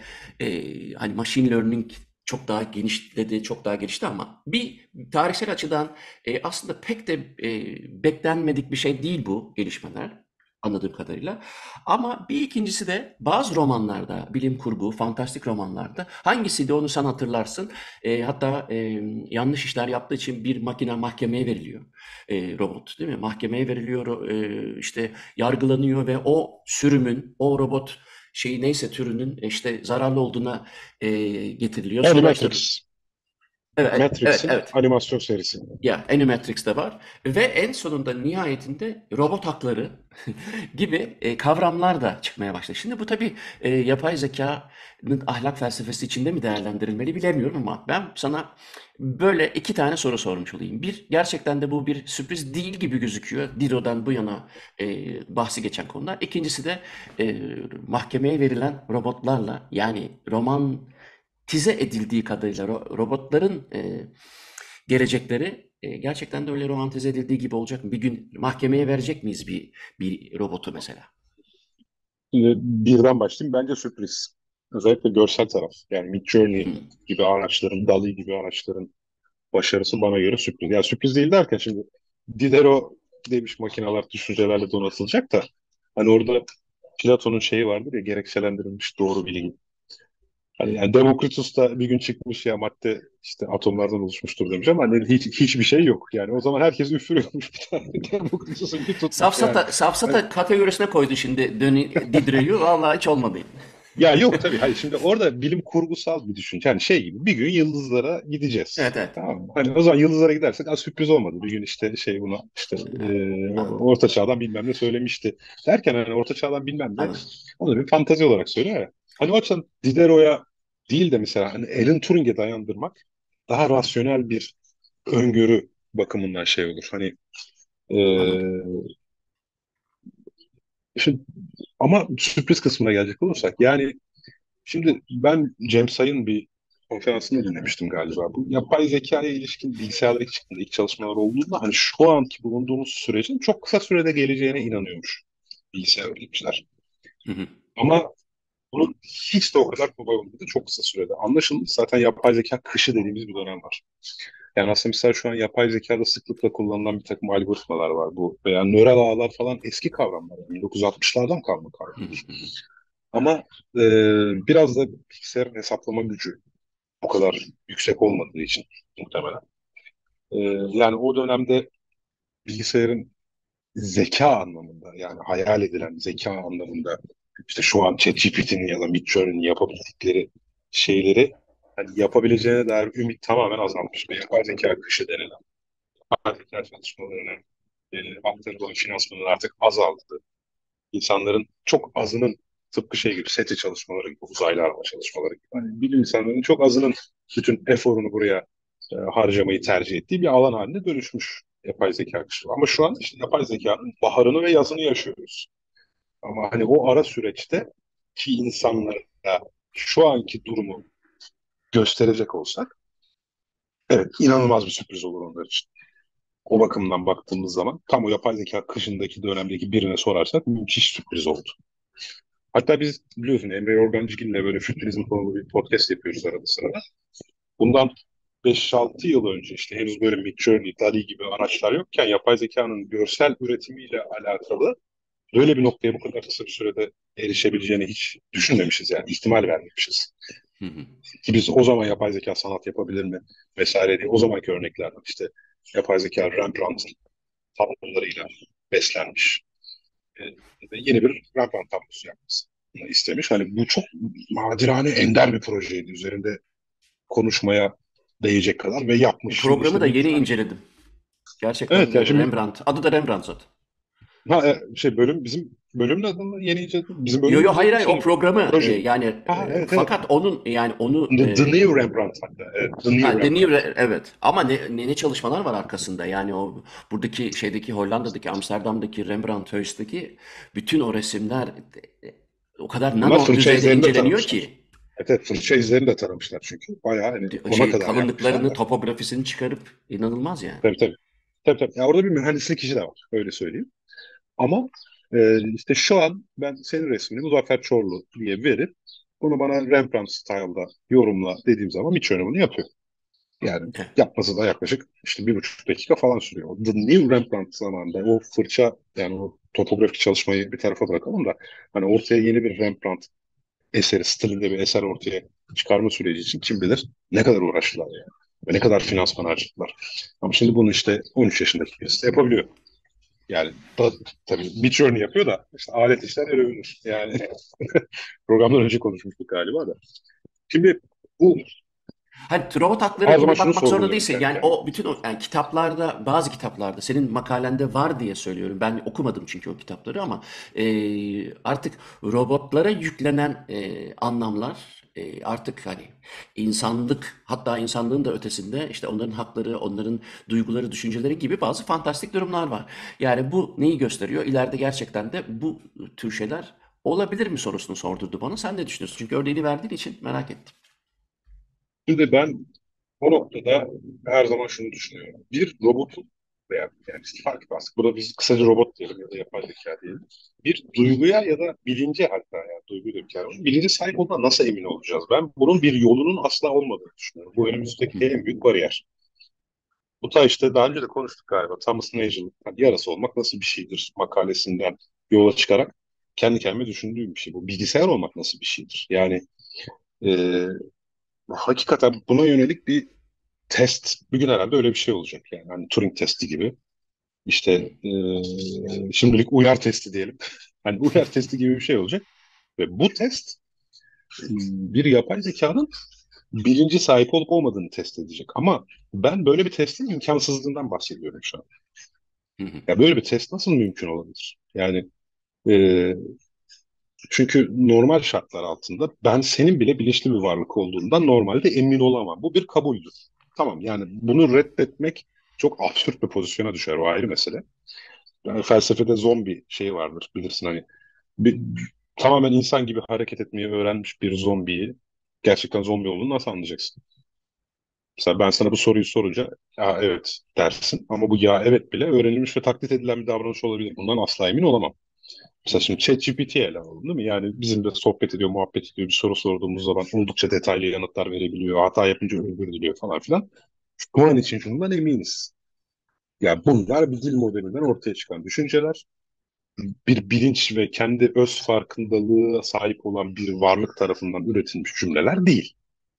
e, hani machine learning çok daha genişledi, çok daha gelişti ama bir tarihsel açıdan e, aslında pek de e, beklenmedik bir şey değil bu gelişmeler anladığım kadarıyla. Ama bir ikincisi de bazı romanlarda, bilim kurgu, fantastik romanlarda hangisiydi onu sen hatırlarsın. E, hatta e, yanlış işler yaptığı için bir makine mahkemeye veriliyor. E, robot değil mi? Mahkemeye veriliyor, e, işte yargılanıyor ve o sürümün, o robot şeyi neyse türünün işte zararlı olduğuna e, getiriliyor. Sonra işte Animatrix. evet, evet, Matrix'in evet. animasyon serisi. Ya Animatrix'te var ve en sonunda nihayetinde robot hakları gibi e, kavramlar da çıkmaya başladı. Şimdi bu tabii e, yapay zekanın ahlak felsefesi içinde mi değerlendirilmeli bilemiyorum ama ben sana böyle iki tane soru sormuş olayım. Bir, gerçekten de bu bir sürpriz değil gibi gözüküyor. Dido'dan bu yana e, bahsi geçen konular. İkincisi de e, mahkemeye verilen robotlarla yani romantize edildiği kadarıyla ro- robotların e, gelecekleri e, gerçekten de öyle romantize edildiği gibi olacak mı? Bir gün mahkemeye verecek miyiz bir bir robotu mesela? Şimdi birden başlayayım. Bence sürpriz. Özellikle görsel taraf. Yani Midjourney Hmm, gibi araçların, DALL-E gibi araçların başarısı bana göre sürpriz. Yani sürpriz değil derken şimdi Diderot demiş makineler düşüncelerle donatılacak da hani orada Platon'un şeyi vardır ya, gerekçelendirilmiş doğru bilgi. Hani yani Demokritos da bir gün çıkmış ya, madde işte atomlardan oluşmuştur demiş ama hani hiç, hiçbir şey yok. Yani o zaman herkes üfürüyormuş, bir tane Demokritos'unki tutmuş yani. Safsata, Hani safsata kategorisine koydu şimdi Döni Diderot'u. Vallahi hiç olmadı. ya yok tabii. Hayır, şimdi orada bilim kurgusal bir düşünce. Yani şey gibi, bir gün yıldızlara gideceğiz. Evet, evet. Tamam mı? Hani o zaman yıldızlara gidersek az sürpriz olmadı. Bir gün işte şey buna işte e, Anladım. orta çağdan bilmem ne söylemişti. Derken hani orta çağdan bilmem ne, Anladım. onu bir fantazi olarak söylüyor ya. Hani o açıdan Diderot'a değil de mesela hani Alan Turing'e dayandırmak daha rasyonel bir öngörü bakımından şey olur. Hani e, Anladım. şimdi, ama sürpriz kısmına gelecek olursak yani, şimdi ben Cem Say'ın bir konferansını dinlemiştim galiba. Bu yapay zekaya ilişkin bilgisayarlar ilk çıktığında, ilk çalışmalar olduğunda hani şu anki bulunduğumuz sürecin çok kısa sürede geleceğine inanıyormuş bilgisayar bilimciler. Hı hı. Ama bunun hiç de o kadar kolay olmadı çok kısa sürede. Anlaşılmış zaten, yapay zeka kışı dediğimiz bir dönem var. Yani aslında mesela şu an yapay zekada sıklıkla kullanılan bir takım algoritmalar var. Bu veya nöral ağlar falan eski kavramlar. Yani bin dokuz yüz altmışlardan kalma kavramlar. Ama e, biraz da bilgisayarın hesaplama gücü o kadar yüksek olmadığı için muhtemelen. E, Yani o dönemde bilgisayarın zeka anlamında yani hayal edilen zeka anlamında işte şu an ChatGPT'nin ya da Midjourney'nin yapabildikleri şeyleri hani yapabileceğine dair ümit tamamen azalmış. Ve yapay zeka kışı denilen yapay zeka çalışmalarına e, aktarılan finansmanın artık azaldı. İnsanların çok azının tıpkı şey gibi SETI çalışmaları gibi, uzaylı arama çalışmaları gibi. Hani bilim insanlarının çok azının bütün eforunu buraya e, harcamayı tercih ettiği bir alan haline dönüşmüş yapay zeka kısmı. Ama şu an işte yapay zekanın baharını ve yazını yaşıyoruz. Ama hani o ara süreçte ki insanlara şu anki durumu gösterecek olsak evet inanılmaz bir sürpriz olur onlar için. O bakımdan baktığımız zaman tam o yapay zeka kışındaki dönemdeki birine sorarsak müthiş sürpriz oldu. Hatta biz biliyorsun Emre Yorgancıgil'le böyle fütürizm konulu bir podcast yapıyoruz arada sırada. Bundan beş altı yıl önce işte henüz böyle Midjourney, DALL-E gibi araçlar yokken yapay zekanın görsel üretimiyle alakalı böyle bir noktaya bu kadar kısa bir sürede erişebileceğini hiç düşünmemişiz yani ihtimal vermemişiz. Ki biz o zaman yapay zeka sanat yapabilir mi vesaire diye o zamanki örneklerden işte yapay zeka Rembrandt'ın tablolarıyla beslenmiş. E, ve yeni bir Rembrandt tablosu yapmasını istemiş. Hani bu çok nadirane ender bir projeydi. Üzerinde konuşmaya değecek kadar ve yapmış. Şimdi Programı işte da bu yeni hani inceledim. Gerçekten evet ya de şimdi Rembrandt. Adı da Rembrandt zaten. ha, e, şey bölüm bizim bölümün adını yeni inceledim. Bizim Yo yo bölümün hayır adı hayır o şey programı e, proje. yani Ha e, evet evet. fakat onun yani onu The, The e, New Rembrandt hatta. Evet, The New ha, The New Rembrandt. Re- evet ama ne, ne ne çalışmalar var arkasında yani o buradaki şeydeki Hollanda'daki Amsterdam'daki Rembrandt Huis'teki bütün o resimler e, o kadar Bunlar nano fırça düzeyde izlerini de inceleniyor taramışlar. ki Evet, evet fırça izlerini de taramışlar çünkü. Bayağı hani ona şey kadar yapmışlar kalınlıklarını da. topografisini çıkarıp inanılmaz yani. Tabii tabii. Tabii tabii. Ya orada bir mühendislik işi de var. Öyle söyleyeyim. Ama e, işte şu an ben senin resmini Muzaffer Çorlu diye verip bunu bana Rembrandt style'da yorumla dediğim zaman hiç önemini yapıyor. Yani Evet. yapması da yaklaşık işte bir buçuk dakika falan sürüyor. O The New Rembrandt zamanında o fırça yani o topografik çalışmayı bir tarafa bırakalım da hani ortaya yeni bir Rembrandt eseri, stilinde bir eser ortaya çıkarma süreci için kim bilir ne kadar uğraştılar yani. Ve ne kadar finansman harcadılar. Ama şimdi bunu işte on üç yaşındaki birisi de yapabiliyor. Yani da, tabii Midjourney yapıyor da işte alet işler el övünür. Yani programdan önce konuşmuştuk galiba da. Şimdi bu Hani robot hakları her zaman gibi şunu bakmak zorunda sorguluyorum değilsin. kendi Yani kendime. o bütün o yani kitaplarda bazı kitaplarda senin makalende var diye söylüyorum. Ben okumadım çünkü o kitapları ama e, artık robotlara yüklenen e, anlamlar e, artık hani insanlık hatta insanlığın da ötesinde işte onların hakları, onların duyguları, düşünceleri gibi bazı fantastik durumlar var. Yani bu neyi gösteriyor? İleride gerçekten de bu tür şeyler olabilir mi sorusunu sordurdu bana. Sen ne düşünüyorsun? Çünkü örneğini verdiğin için merak ettim. Şimdi ben o noktada her zaman şunu düşünüyorum. Bir robotun veya yani işte fark etmez. Burada biz kısaca robot diyelim ya da yapay zeka diyelim. Bir duyguya ya da bilince hatta yani duygu da bir kere. Bilince sahip olduğuna nasıl emin olacağız? Ben bunun bir yolunun asla olmadığını düşünüyorum. Bu önümüzdeki en büyük bariyer. Bu da işte daha önce de konuştuk galiba. Thomas Nagel'ın hani yarası olmak nasıl bir şeydir makalesinden yola çıkarak kendi kendime düşündüğüm bir şey. Bu bilgisayar olmak nasıl bir şeydir? Yani e, hakikaten buna yönelik bir test bir gün herhalde öyle bir şey olacak. Yani hani Turing testi gibi. İşte e, şimdilik uyar testi diyelim. Hani uyar testi gibi bir şey olacak. Ve bu test e, bir yapay zekanın bilinci sahip olup olmadığını test edecek. Ama ben böyle bir testin imkansızlığından bahsediyorum şu an. Ya böyle bir test nasıl mümkün olabilir? Yani e, çünkü normal şartlar altında ben senin bile bilinçli bir varlık olduğundan normalde emin olamam. Bu bir kabuldür. Tamam yani bunu reddetmek çok absürt bir pozisyona düşer. O ayrı mesele. Yani felsefede zombi şeyi vardır bilirsin hani bir, tamamen insan gibi hareket etmeyi öğrenmiş bir zombiyi gerçekten zombi olduğunu nasıl anlayacaksın? Mesela ben sana bu soruyu sorunca ya evet dersin ama bu ya evet bile öğrenilmiş ve taklit edilen bir davranış olabilir. Bundan asla emin olamam. Mesela şimdi ChatGPT'ye ele alalım değil mi? Yani bizimle sohbet ediyor, muhabbet ediyor. Bir soru sorduğumuz zaman oldukça detaylı yanıtlar verebiliyor. Hata yapınca özür diliyor falan filan. Şu an için şundan eminiz. Yani bunlar bir dil modelinden ortaya çıkan düşünceler. Bir bilinç ve kendi öz farkındalığı sahip olan bir varlık tarafından üretilmiş cümleler değil.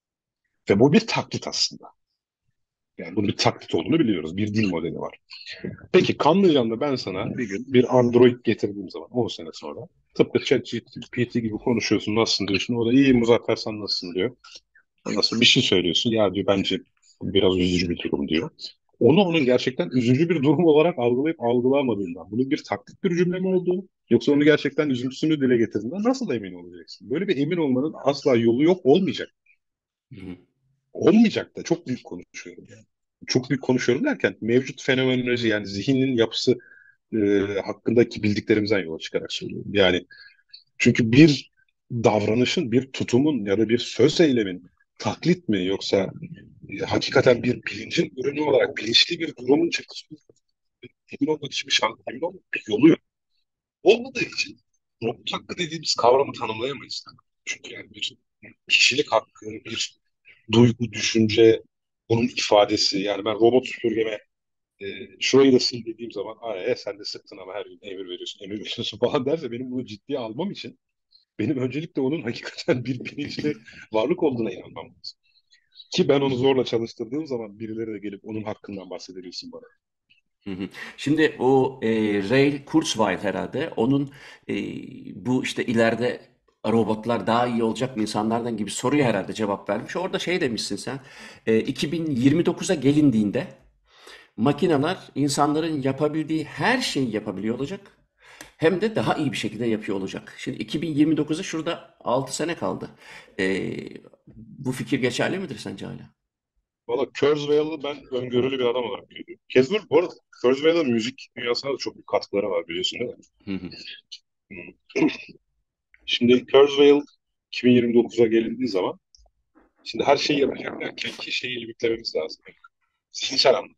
Ve bu bir taklit aslında. Yani bunun bir taklit olduğunu biliyoruz. Bir dil modeli var. Peki Kanlıcan'da ben sana bir gün bir Android getirdiğim zaman on sene sonra tıpkı ChatGPT gibi konuşuyorsun, nasılsın diyorsun. O da iyi Muzaffer, sen nasılsın diyor. Nasıl bir şey söylüyorsun, ya diyor bence bu biraz üzücü bir durum diyor. Onu onun gerçekten üzücü bir durum olarak algılayıp algılamadığından, bunun bir taklit bir cümle mi olduğu, yoksa onu gerçekten üzüntüsünü dile getirdiğinden nasıl emin olacaksın? Böyle bir emin olmanın asla yolu yok, olmayacak. Hı hı. Olmayacak da çok büyük konuşuyorum yani. Çok büyük konuşuyorum derken mevcut fenomenoloji, yani zihnin yapısı e, hakkındaki bildiklerimizden yola çıkarak söylüyorum. Yani çünkü bir davranışın, bir tutumun ya da bir söz eylemin taklit mi, yoksa e, hakikaten bir bilincin ürünü olarak bilinçli bir durumun çıktısı mı? Emin olmak için bir şans, emin olmak bir yolu yok. Olmadığı için robot hakkı dediğimiz kavramı tanımlayamayız. Çünkü yani bir kişilik hakkı, bir duygu, düşünce, bunun ifadesi. Yani ben robot süpürgeme e, şurayı da sil dediğim zaman, ay e, sen de sıktın ama her gün emir veriyorsun, emir veriyorsun falan derse, benim bunu ciddiye almam için benim öncelikle onun hakikaten bir bilinçli varlık olduğuna inanmam lazım. Ki ben onu zorla çalıştırdığım zaman birileri de gelip onun hakkından bahsedebilsin bana. Hı hı. Şimdi o e, Ray Kurzweil herhalde onun e, bu işte ileride robotlar daha iyi olacak mı insanlardan gibi soruya herhalde cevap vermiş. Orada şey demişsin sen, e, iki bin yirmi dokuza gelindiğinde makineler insanların yapabildiği her şeyi yapabiliyor olacak. Hem de daha iyi bir şekilde yapıyor olacak. Şimdi iki bin yirmi dokuza şurada altı sene kaldı. E, bu fikir geçerli midir sence hala? Valla Kurzweil'ı ben öngörülü bir adam olarak görüyorum. Kezban, bu arada Kurzweil'ın müzik dünyasına da çok büyük katkıları var, biliyorsun değil mi? Hı hı. Hmm. Şimdi Kurzweil iki bin yirmi dokuza gelindiği zaman, şimdi her şeyi yapacak derken ki şeyi limitlememiz lazım. Zihinsel anlamda.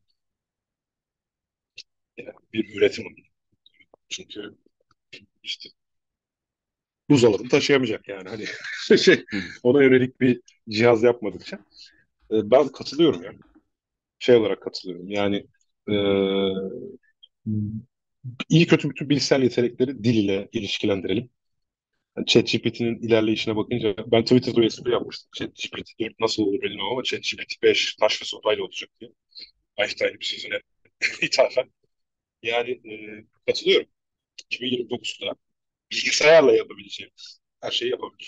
Yani bir üretim anlamında. Çünkü işte buzdolabını taşıyamayacak yani. Hani şey, Hı hı. ona yönelik bir cihaz yapmadıkça. E, ben katılıyorum yani. Şey olarak katılıyorum. Yani e, iyi kötü bütün bilişsel yetenekleri dil ile ilişkilendirelim. Yani ChatGPT'nin ilerleyişine bakınca ben Twitter'da bir espri yapmıştım. ChatGPT dört nasıl olur bilmiyorum ama ChatGPT beş taş ve sopayla olacak diye. Einstein'ın bir sözüne ithafen. Yani e, katılıyorum. iki bin yirmi dokuzda bilgisayarla yapabileceğimiz her şeyi yapabilir.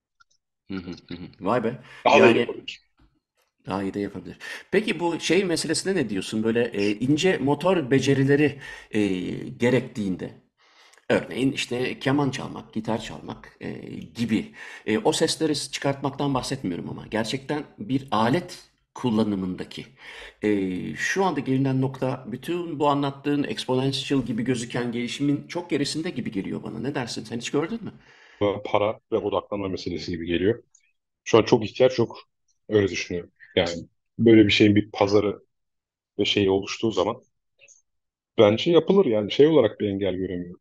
Hı hı. Hı hı. Vay be. Daha da iyi Yani yapabilir. daha iyi de yapabilir. Peki bu şey meselesine ne diyorsun? Böyle e, ince motor becerileri e, gerektiğinde, örneğin işte keman çalmak, gitar çalmak e, gibi. E, o sesleri çıkartmaktan bahsetmiyorum ama gerçekten bir alet kullanımındaki. E, şu anda gelinen nokta bütün bu anlattığın exponential gibi gözüken gelişimin çok gerisinde gibi geliyor bana. Ne dersin? Sen hiç gördün mü? Para ve odaklanma meselesi gibi geliyor. Şu an çok ihtiyaç yok. Öyle düşünüyorum. Yani böyle bir şeyin bir pazarı ve şeyi oluştuğu zaman bence yapılır. Yani şey olarak bir engel göremiyorum.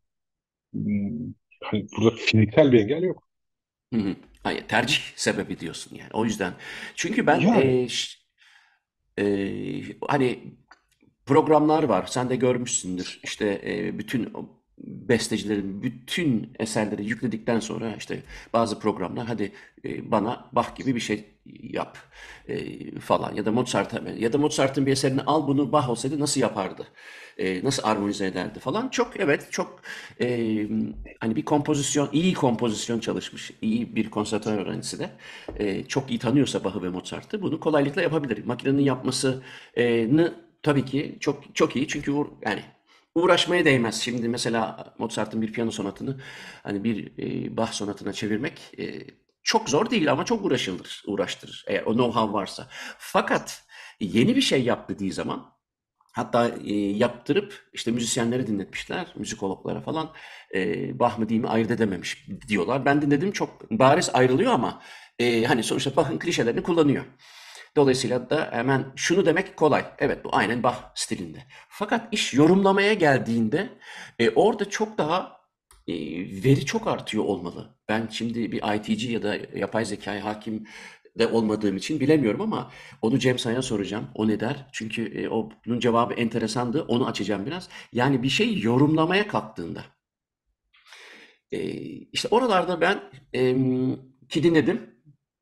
Hmm, Hani burada fiziksel bir engel yok. Hı hı. Hayır, tercih sebebi diyorsun yani. O yüzden. Çünkü ben Yani e, ş- e, hani programlar var. Sen de görmüşsündür. İşte e, bütün o bestecilerin bütün eserleri yükledikten sonra işte bazı programlar hadi e, bana Bach gibi bir şey yap e, falan ya da Mozart'a ya da Mozart'ın bir eserini al bunu Bach olsaydı nasıl yapardı? E, nasıl armonize ederdi falan. Çok evet çok e, hani bir kompozisyon iyi kompozisyon çalışmış iyi bir konservatuvar öğrencisi de e, çok iyi tanıyorsa Bach'ı ve Mozart'ı bunu kolaylıkla yapabilir. Makinenin yapmasını tabii ki çok çok iyi çünkü uğra- yani uğraşmaya değmez. Şimdi mesela Mozart'ın bir piyano sonatını hani bir e, Bach sonatına çevirmek e, çok zor değil ama çok uğraşılır, uğraştırır eğer o know-how varsa. Fakat yeni bir şey yap dediği zaman hatta e, yaptırıp işte müzisyenlere dinletmişler, müzikologlara falan e, Bach mı değil mi ayırt edememiş diyorlar. Ben dinledim çok bariz ayrılıyor ama e, hani sonuçta Bach'ın klişelerini kullanıyor. Dolayısıyla da hemen şunu demek kolay. Evet bu aynen Bach stilinde. Fakat iş yorumlamaya geldiğinde e, orada çok daha e, veri çok artıyor olmalı. Ben şimdi bir I T'ci ya da yapay zekaya hakim de olmadığım için bilemiyorum ama onu Cem Say'a soracağım. O ne der? Çünkü e, o bunun cevabı enteresandı. Onu açacağım biraz. Yani bir şey yorumlamaya kalktığında e, işte oralarda ben em, ki dinledim.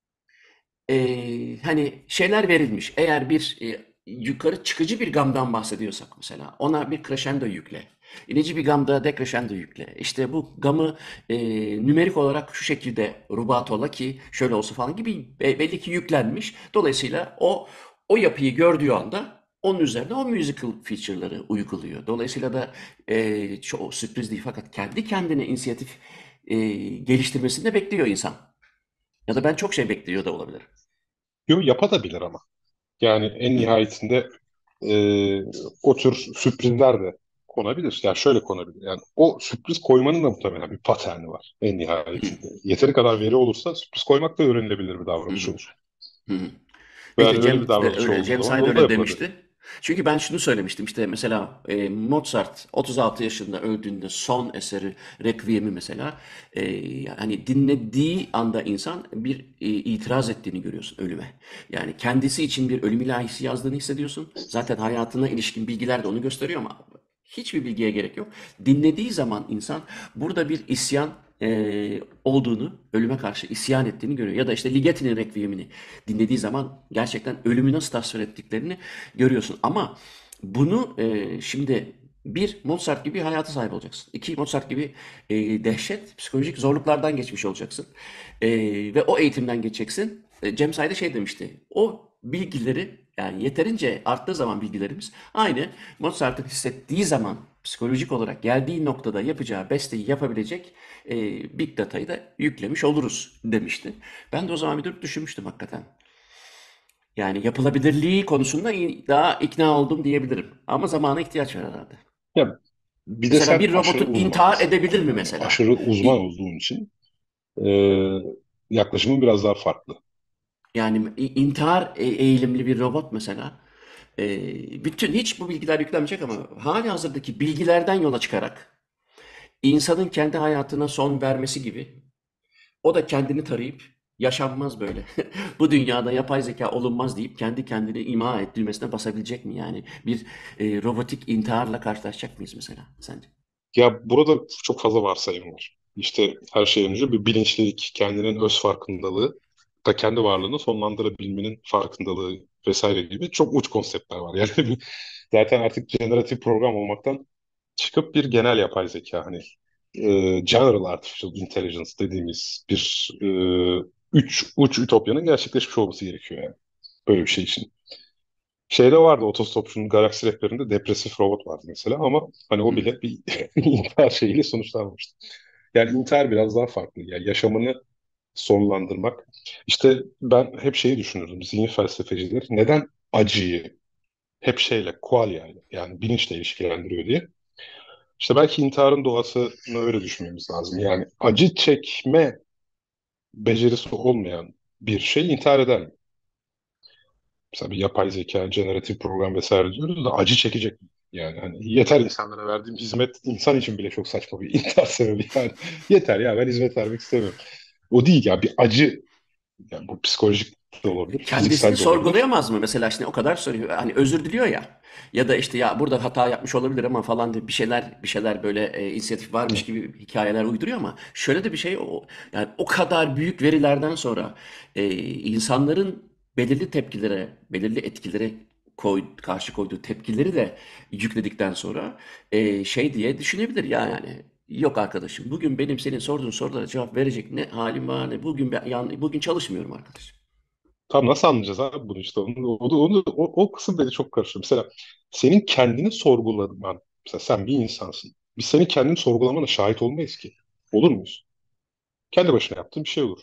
Ee, hani şeyler verilmiş. Eğer bir e, yukarı çıkıcı bir gamdan bahsediyorsak mesela ona bir crescendo yükle. İnici bir gamda decrescendo yükle. İşte bu gamı e, nümerik olarak şu şekilde rubatola ki şöyle olsa falan gibi be- belli ki yüklenmiş. Dolayısıyla o o yapıyı gördüğü anda onun üzerine o musical feature'ları uyguluyor. Dolayısıyla da e, çok sürpriz değil fakat kendi kendine inisiyatif e, geliştirmesini de bekliyor insan. Ya da ben çok şey bekliyor da olabilir. Yo, yapabilir ama. Yani en Hı. nihayetinde e, o tür sürprizler de konabilir. Yani şöyle konabilir. Yani o sürpriz koymanın da muhtemelen bir paterni var en nihayetinde. Yeteri kadar veri olursa sürpriz koymak da öğrenilebilir bir Hı davranış hı. olur. Hı hı. Ve Evet, yani evet, öyle Cem bir de davranış öyle. olduğu Cem zaman Say da o da öyle yapılabilir. demişti. Çünkü ben şunu söylemiştim işte mesela e, Mozart otuz altı yaşında öldüğünde son eseri Requiem'i mesela e, hani dinlediği anda insan bir e, itiraz ettiğini görüyorsun ölüme. Yani kendisi için bir ölüm ilahisi yazdığını hissediyorsun. Zaten hayatına ilişkin bilgiler de onu gösteriyor ama hiçbir bilgiye gerek yok. Dinlediği zaman insan burada bir isyan e, olduğunu, ölüme karşı isyan ettiğini görüyor. Ya da işte Ligeti'nin Requiem'ini dinlediği zaman gerçekten ölümü nasıl tasvir ettiklerini görüyorsun. Ama bunu e, şimdi bir Mozart gibi hayata sahip olacaksın. İki Mozart gibi e, dehşet psikolojik zorluklardan geçmiş olacaksın. E, ve o eğitimden geçeceksin. E, Cem Say da şey demişti. O bilgileri yani yeterince arttığı zaman bilgilerimiz aynı Mozart'ın hissettiği zaman psikolojik olarak geldiği noktada yapacağı besteyi yapabilecek e, Big Data'yı da yüklemiş oluruz demişti. Ben de o zaman bir durup düşünmüştüm hakikaten. Yani yapılabilirliği konusunda iyi- daha ikna oldum diyebilirim. Ama zamana ihtiyaç var herhalde. Ya bir de Mesela sen bir aşırı robotun intihar uzmansın. edebilir mi Yani mesela? aşırı uzman İ- olduğun için e, yaklaşımın biraz daha farklı. Yani i- intihar e- eğilimli bir robot mesela. e, bütün hiç bu bilgiler yüklenmeyecek ama hali hazırdaki bilgilerden yola çıkarak insanın kendi hayatına son vermesi gibi o da kendini tarayıp yaşanmaz böyle. Bu dünyada yapay zeka olunmaz deyip kendi kendini ima et düğmesine basabilecek mi yani? Bir e, robotik intiharla karşılaşacak mıyız mesela sence? Ya burada çok fazla varsayım var. İşte her şeyden önce bir bilinçlilik, kendinin öz farkındalığı da kendi varlığını sonlandırabilmenin farkındalığı vesaire gibi çok uç konseptler var. Yani bir- zaten artık generatif program olmaktan çıkıp bir genel yapay zeka hani e, General Artificial Intelligence dediğimiz bir e, üç uç ütopyanın gerçekleşmiş olması gerekiyor yani. Böyle bir şey için. Şeyde vardı otostopçunun galaksi rehberinde depresif robot vardı mesela ama hani o Hmm. bile bir intihar şeyiyle sonuçlanmıştı. Yani intihar biraz daha farklı. Yani yaşamını sonlandırmak. İşte ben hep şeyi düşünürdüm. Zihin felsefeciler neden acıyı hep şeyle, qualia ile yani bilinçle ilişkilendiriyor diye. İşte belki intiharın doğasını öyle düşünmemiz lazım. Yani acı çekme becerisi olmayan bir şey intihar eder mi? Mesela bir yapay zeka, generatif program vesaire diyoruz da acı çekecek mi? Yani hani yeter insanlara verdiğim hizmet insan için bile çok saçma bir intihar sebebi yani. Yeter ya ben hizmet vermek istemiyorum. O değil ya bir acı yani bu psikolojik de olabilir, Kendisini fiziksel de olabilir. sorgulayamaz mı? Mesela şimdi o kadar soruyor. Hani özür diliyor ya. Ya da işte ya burada hata yapmış olabilir ama falan diye bir şeyler bir şeyler böyle e, inisiyatif varmış gibi hikayeler uyduruyor ama şöyle de bir şey o yani o kadar büyük verilerden sonra e, insanların belirli tepkilere, belirli etkilere koy, karşı koyduğu tepkileri de yükledikten sonra e, şey diye düşünebilir ya yani. Yok arkadaşım bugün benim senin sorduğun sorulara cevap verecek ne halim var ne bugün ben, yani bugün çalışmıyorum arkadaşım. Tam nasıl anlayacağız abi bunu işte onu, onu, onu- o, o kısım beni çok karıştırıyor. Mesela senin kendini sorgulaman, mesela sen bir insansın. Biz senin kendini sorgulamana şahit olmayız ki. Olur muyuz? Kendi başına yaptığın bir şey olur.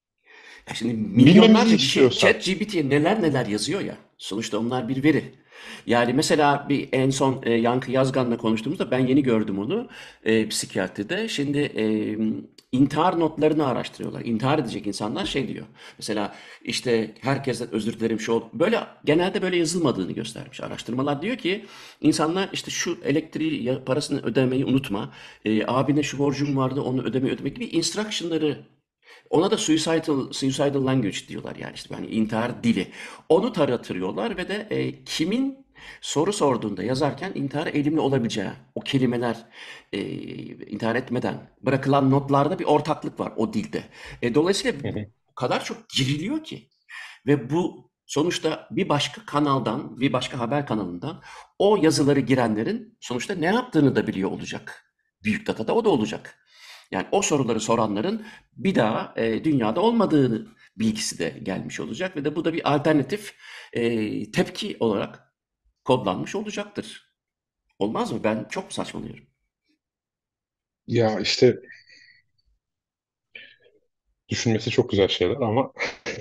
Ya şimdi Bilmemizi milyonlarca kişi istiyorsan, ChatGPT'ye neler neler yazıyor ya. Sonuçta onlar bir veri. Yani mesela bir en son e, Yankı Yazgan'la konuştuğumuzda ben yeni gördüm onu e, psikiyatride. Şimdi e, intihar notlarını araştırıyorlar. İntihar edecek insanlar şey diyor. Mesela işte herkesten özür dilerim şu ol- böyle genelde böyle yazılmadığını göstermiş araştırmalar. Diyor ki insanlar işte şu elektriği ya- parasını ödemeyi unutma. E, abine şu borcum vardı onu ödemeyi ödemek gibi instruction'ları Ona da suicidal, suicidal language diyorlar, yani işte hani intihar dili. Onu taratıyorlar ve de e, kimin soru sorduğunda yazarken intihar eğilimli olabileceği, o kelimeler e, intihar etmeden bırakılan notlarda bir ortaklık var o dilde. E, dolayısıyla Hı hı. o kadar çok giriliyor ki ve bu sonuçta bir başka kanaldan, bir başka haber kanalından o yazıları girenlerin sonuçta ne yaptığını da biliyor olacak. Büyük datada o da olacak. Yani o soruları soranların bir daha e, dünyada olmadığını bilgisi de gelmiş olacak ve de bu da bir alternatif e, tepki olarak kodlanmış olacaktır. Olmaz mı? Ben çok mu saçmalıyorum? Ya işte düşünmesi çok güzel şeyler ama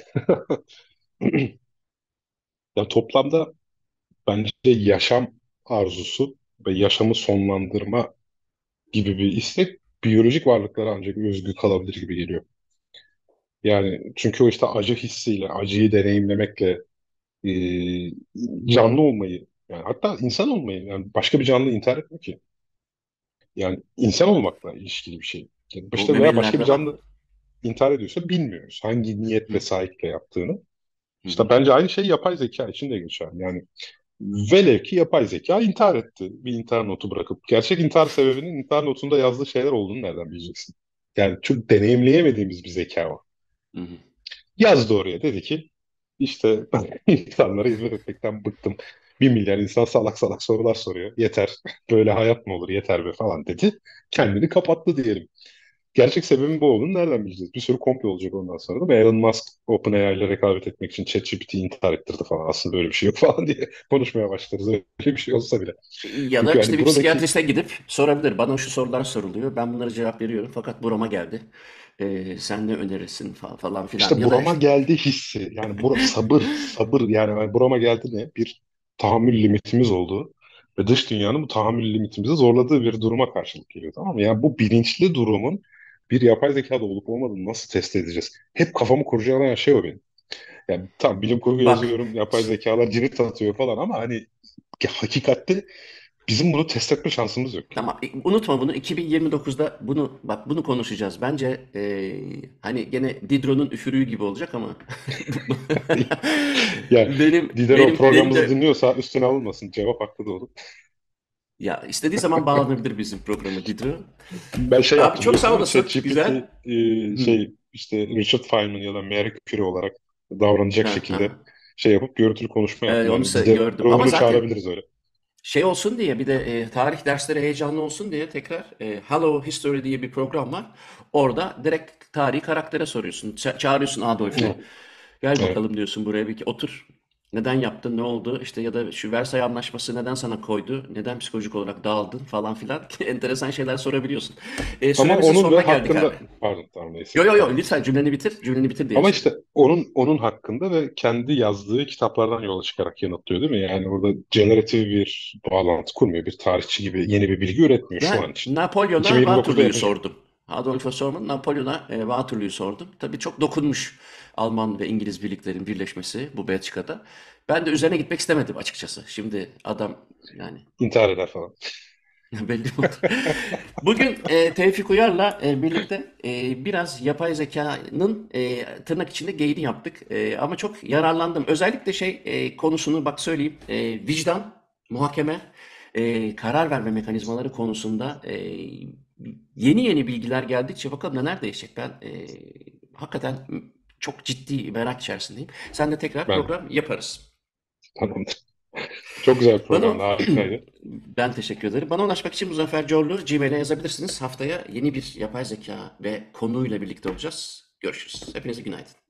ya toplamda bence yaşam arzusu ve yaşamı sonlandırma gibi bir istek biyolojik varlıklara ancak özgü kalabilir gibi geliyor. Yani çünkü o işte acı hissiyle, acıyı deneyimlemekle e, canlı olmayı, yani hatta insan olmayı, yani başka bir canlı intihar etmiyor ki. Yani insan olmakla ilişkili bir şey. Yani Bu başta veya başka bir memelilerde var. canlı intihar ediyorsa bilmiyoruz. Hangi niyet Hı ve sahiple yaptığını. hı. İşte Hı. bence aynı şey yapay zeka için de geçerli. Yani velev ki yapay zeka intihar etti. Bir intihar notu bırakıp. Gerçek intihar sebebinin intihar notunda yazdığı şeyler olduğunu nereden bileceksin? Yani çok deneyimleyemediğimiz bir zeka o. Hı hı. Yazdı oraya, dedi ki işte insanlara hizmet etmekten bıktım. Bir milyar insan salak salak sorular soruyor. Yeter. Böyle hayat mı olur? Yeter be falan dedi. Kendini kapattı diyelim. Gerçek sebebin bu olduğunu nereden bileceğiz? Bir sürü komplo olacak ondan sonra da. Ve Elon Musk OpenAI ile rekabet etmek için ChatGPT'yi intihar ettirdi falan. Aslında böyle bir şey yok falan diye konuşmaya başlarız. Öyle bir şey olsa bile. Ya da Çünkü işte hani bir buradaki psikiyatriste gidip sorabilir. Bana şu sorular soruluyor. Ben bunlara cevap veriyorum. Fakat burama geldi. Ee, sen ne önerirsin falan, falan filan. işte Ya da burama geldi hissi. Yani bura, sabır, sabır. Yani hani burama geldi ne? Bir tahammül limitimiz olduğu ve dış dünyanın bu tahammül limitimizi zorladığı bir duruma karşılık geliyor. Tamam mı? Yani bu bilinçli durumun bir yapay zekada olup olmadığını nasıl test edeceğiz? Hep kafamı kurcalayan şey o benim. Yani tam bilim kurgu bak, yazıyorum, yapay zekalar cirit atıyor falan ama hani hakikatte bizim bunu test etme şansımız yok. tamam, unutma bunu. iki bin yirmi dokuzda bunu, bak, bunu konuşacağız. Bence e, hani gene Diderot'un üfürüğü gibi olacak ama Yani benim Diderot benim benim programımızı de, dinliyorsa üstüne alınmasın. Cevap haklı da olur. ya istediği zaman bağlanabilir bizim programı Diderot. Ben şey Abi yaptım çok biliyorsun sağ değil mi? olasın. ChatGPT Güzel. e, Hı. şey işte Richard Feynman ya da Marie Curie olarak davranacak Ha, ha. şekilde şey yapıp görüntülü konuşma Ee, yaptım. onu Hani se- gördüm. Ama Diderot'u zaten çağırabiliriz öyle. şey olsun diye, bir de e, tarih dersleri heyecanlı olsun diye tekrar e, Hello History diye bir program var. Orada direkt tarihi karaktere soruyorsun. Ça- çağırıyorsun Adolf'ü. Hı, Gel evet. bakalım diyorsun, buraya bir otur. Neden yaptın? Ne oldu? İşte ya da şu Versay Anlaşması neden sana koydu? Neden psikolojik olarak dağıldın falan filan. Enteresan şeyler sorabiliyorsun. E, Ama süremizin onun ve sonuna geldik abi. hakkında pardon tamam neyse Yo yo yo, pardon. lütfen cümleni bitir. Cümleni bitir diye Ama söyle. işte onun onun hakkında ve kendi yazdığı kitaplardan yola çıkarak yanıtlıyor değil mi? Yani orada generatif bir bağlantı kurmuyor. Bir tarihçi gibi yeni bir bilgi üretmiyor şu an Ben için. Napolyon'a iki bin yirmi dokuzda Waterloo'yu yapacak. sordum. Adolfo sormadım. Napolyon'a e, Waterloo'yu sordum. Tabii çok dokunmuş Alman ve İngiliz birliklerin birleşmesi bu Belçika'da. Ben de üzerine gitmek istemedim açıkçası. Şimdi adam, yani İntihar eder falan. belli oldu. Bugün e, Tevfik Uyar'la e, birlikte e, biraz yapay zekanın e, tırnak içinde geyini yaptık. E, ama çok yararlandım. Özellikle şey e, konusunu bak söyleyeyim. E, vicdan, muhakeme, e, karar verme mekanizmaları konusunda e, yeni yeni bilgiler geldikçe bakalım neler değişecek. Ben e, hakikaten çok ciddi merak içerisindeyim. Sen de tekrar Ben de. program yaparız. Tamamdır. Çok güzel bir Bana programdı. Harikaydı. Ben teşekkür ederim. Bana ulaşmak için Muzaffer Corlu Gmail'e yazabilirsiniz. Haftaya yeni bir yapay zeka ve konuyla birlikte olacağız. Görüşürüz. Hepinize günaydın.